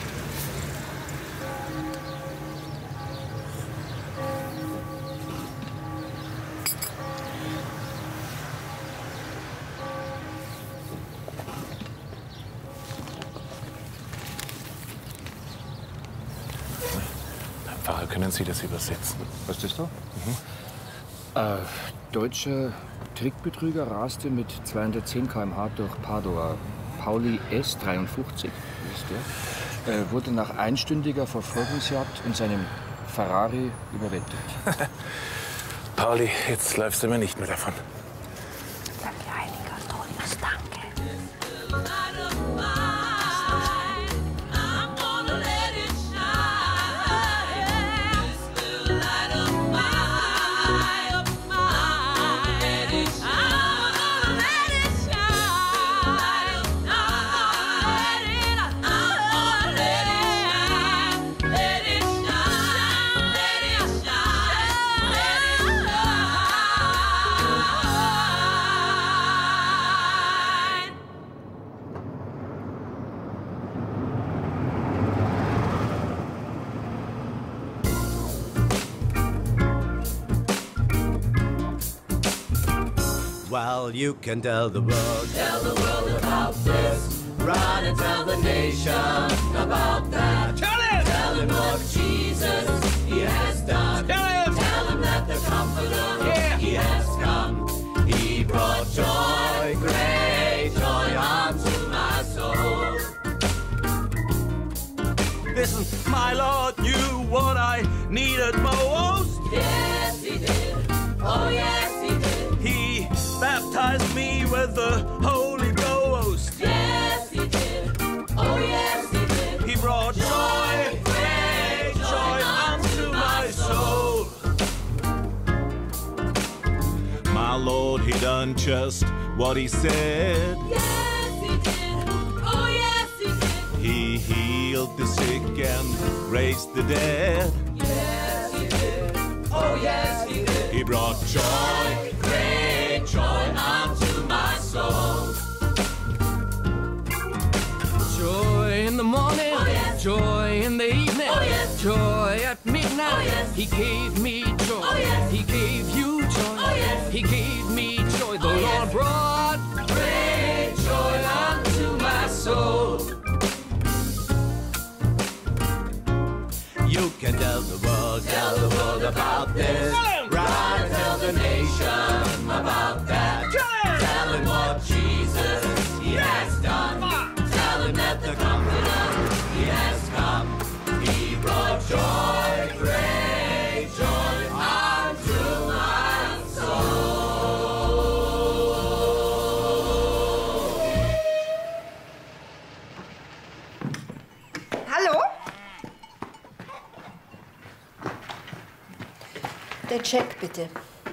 S12: Pfarrer, können Sie das übersetzen?
S1: Was ist das da? Deutscher Trickbetrüger raste mit 210 km/h durch Padua. Pauli S. 53 ist der. Wurde nach einstündiger Verfolgungsjagd in seinem Ferrari überwältigt.
S12: Pauli, jetzt läufst du mir nicht mehr davon.
S2: Danke, heiliger Antonius, danke.
S15: Well, you can tell the world about this. Run and tell the nation about that. Tell him what Jesus, he has done. Tell him that the Comforter, he has come. He brought joy, great joy unto my soul. Listen, my Lord knew what I needed most. Yes, he did. Oh, yes, he did. He baptized me with the Holy Ghost. Yes, he did. Oh, yes, he did. He brought joy, great joy unto my soul. My Lord, he done just what he said. Yes, he did. Oh, yes, he did. He healed the sick and raised the dead. Yes, he did. Oh, yes, he did. He brought joy, great joy unto my soul.
S11: Joy in the morning,
S15: oh, yes.
S11: Joy in the evening,
S15: oh, yes.
S11: Joy at midnight.
S15: Oh, yes.
S11: He gave me joy,
S15: oh, yes.
S11: He gave you joy,
S15: oh, yes.
S11: He gave me joy. The
S15: oh,
S11: Lord
S15: yes.
S11: brought
S15: great joy unto my soul. You can tell the world about this. Run and tell the nation about that. Tell him what Jesus, he has done. Tell him that the Comforter, he has come. He brought joy, great joy unto my soul.
S2: Hallo? Der Check, bitte.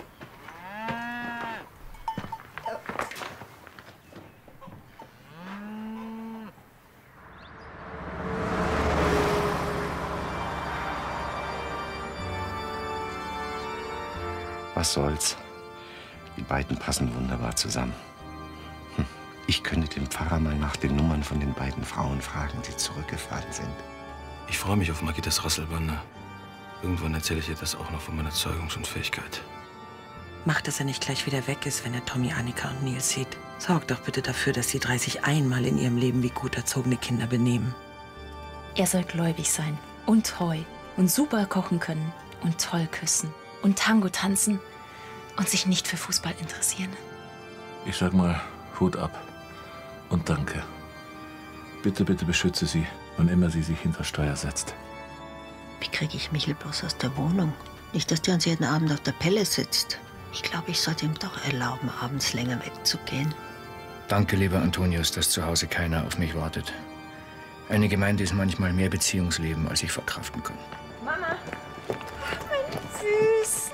S7: Was soll's? Die beiden passen wunderbar zusammen. Ich könnte den Pfarrer mal nach den Nummern von den beiden Frauen fragen, die zurückgefallen sind.
S1: Ich freue mich auf Magitas Rasselbanner. Irgendwann erzähle ich ihr das auch noch von meiner Zeugungsunfähigkeit.
S9: Mach, dass er nicht gleich wieder weg ist, wenn er Tommy, Annika und Nils sieht. Sorg doch bitte dafür, dass die 3 sich einmal in ihrem Leben wie gut erzogene Kinder benehmen.
S8: Er soll gläubig sein und treu und super kochen können und toll küssen und Tango tanzen und sich nicht für Fußball interessieren.
S12: Ich sag mal, Hut ab und danke. Bitte, bitte beschütze sie, wann immer sie sich hinter Steuer setzt.
S2: Wie kriege ich Michel bloß aus der Wohnung? Nicht, dass der uns jeden Abend auf der Pelle sitzt. Ich glaube, ich sollte ihm doch erlauben, abends länger wegzugehen.
S1: Danke, lieber Antonius, dass zu Hause keiner auf mich wartet. Eine Gemeinde ist manchmal mehr Beziehungsleben, als ich verkraften kann.
S2: Mama!
S14: Meine Süßen!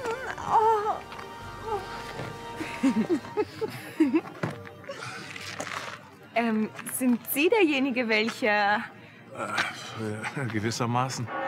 S16: Sind Sie derjenige, welcher...
S12: Gewissermaßen.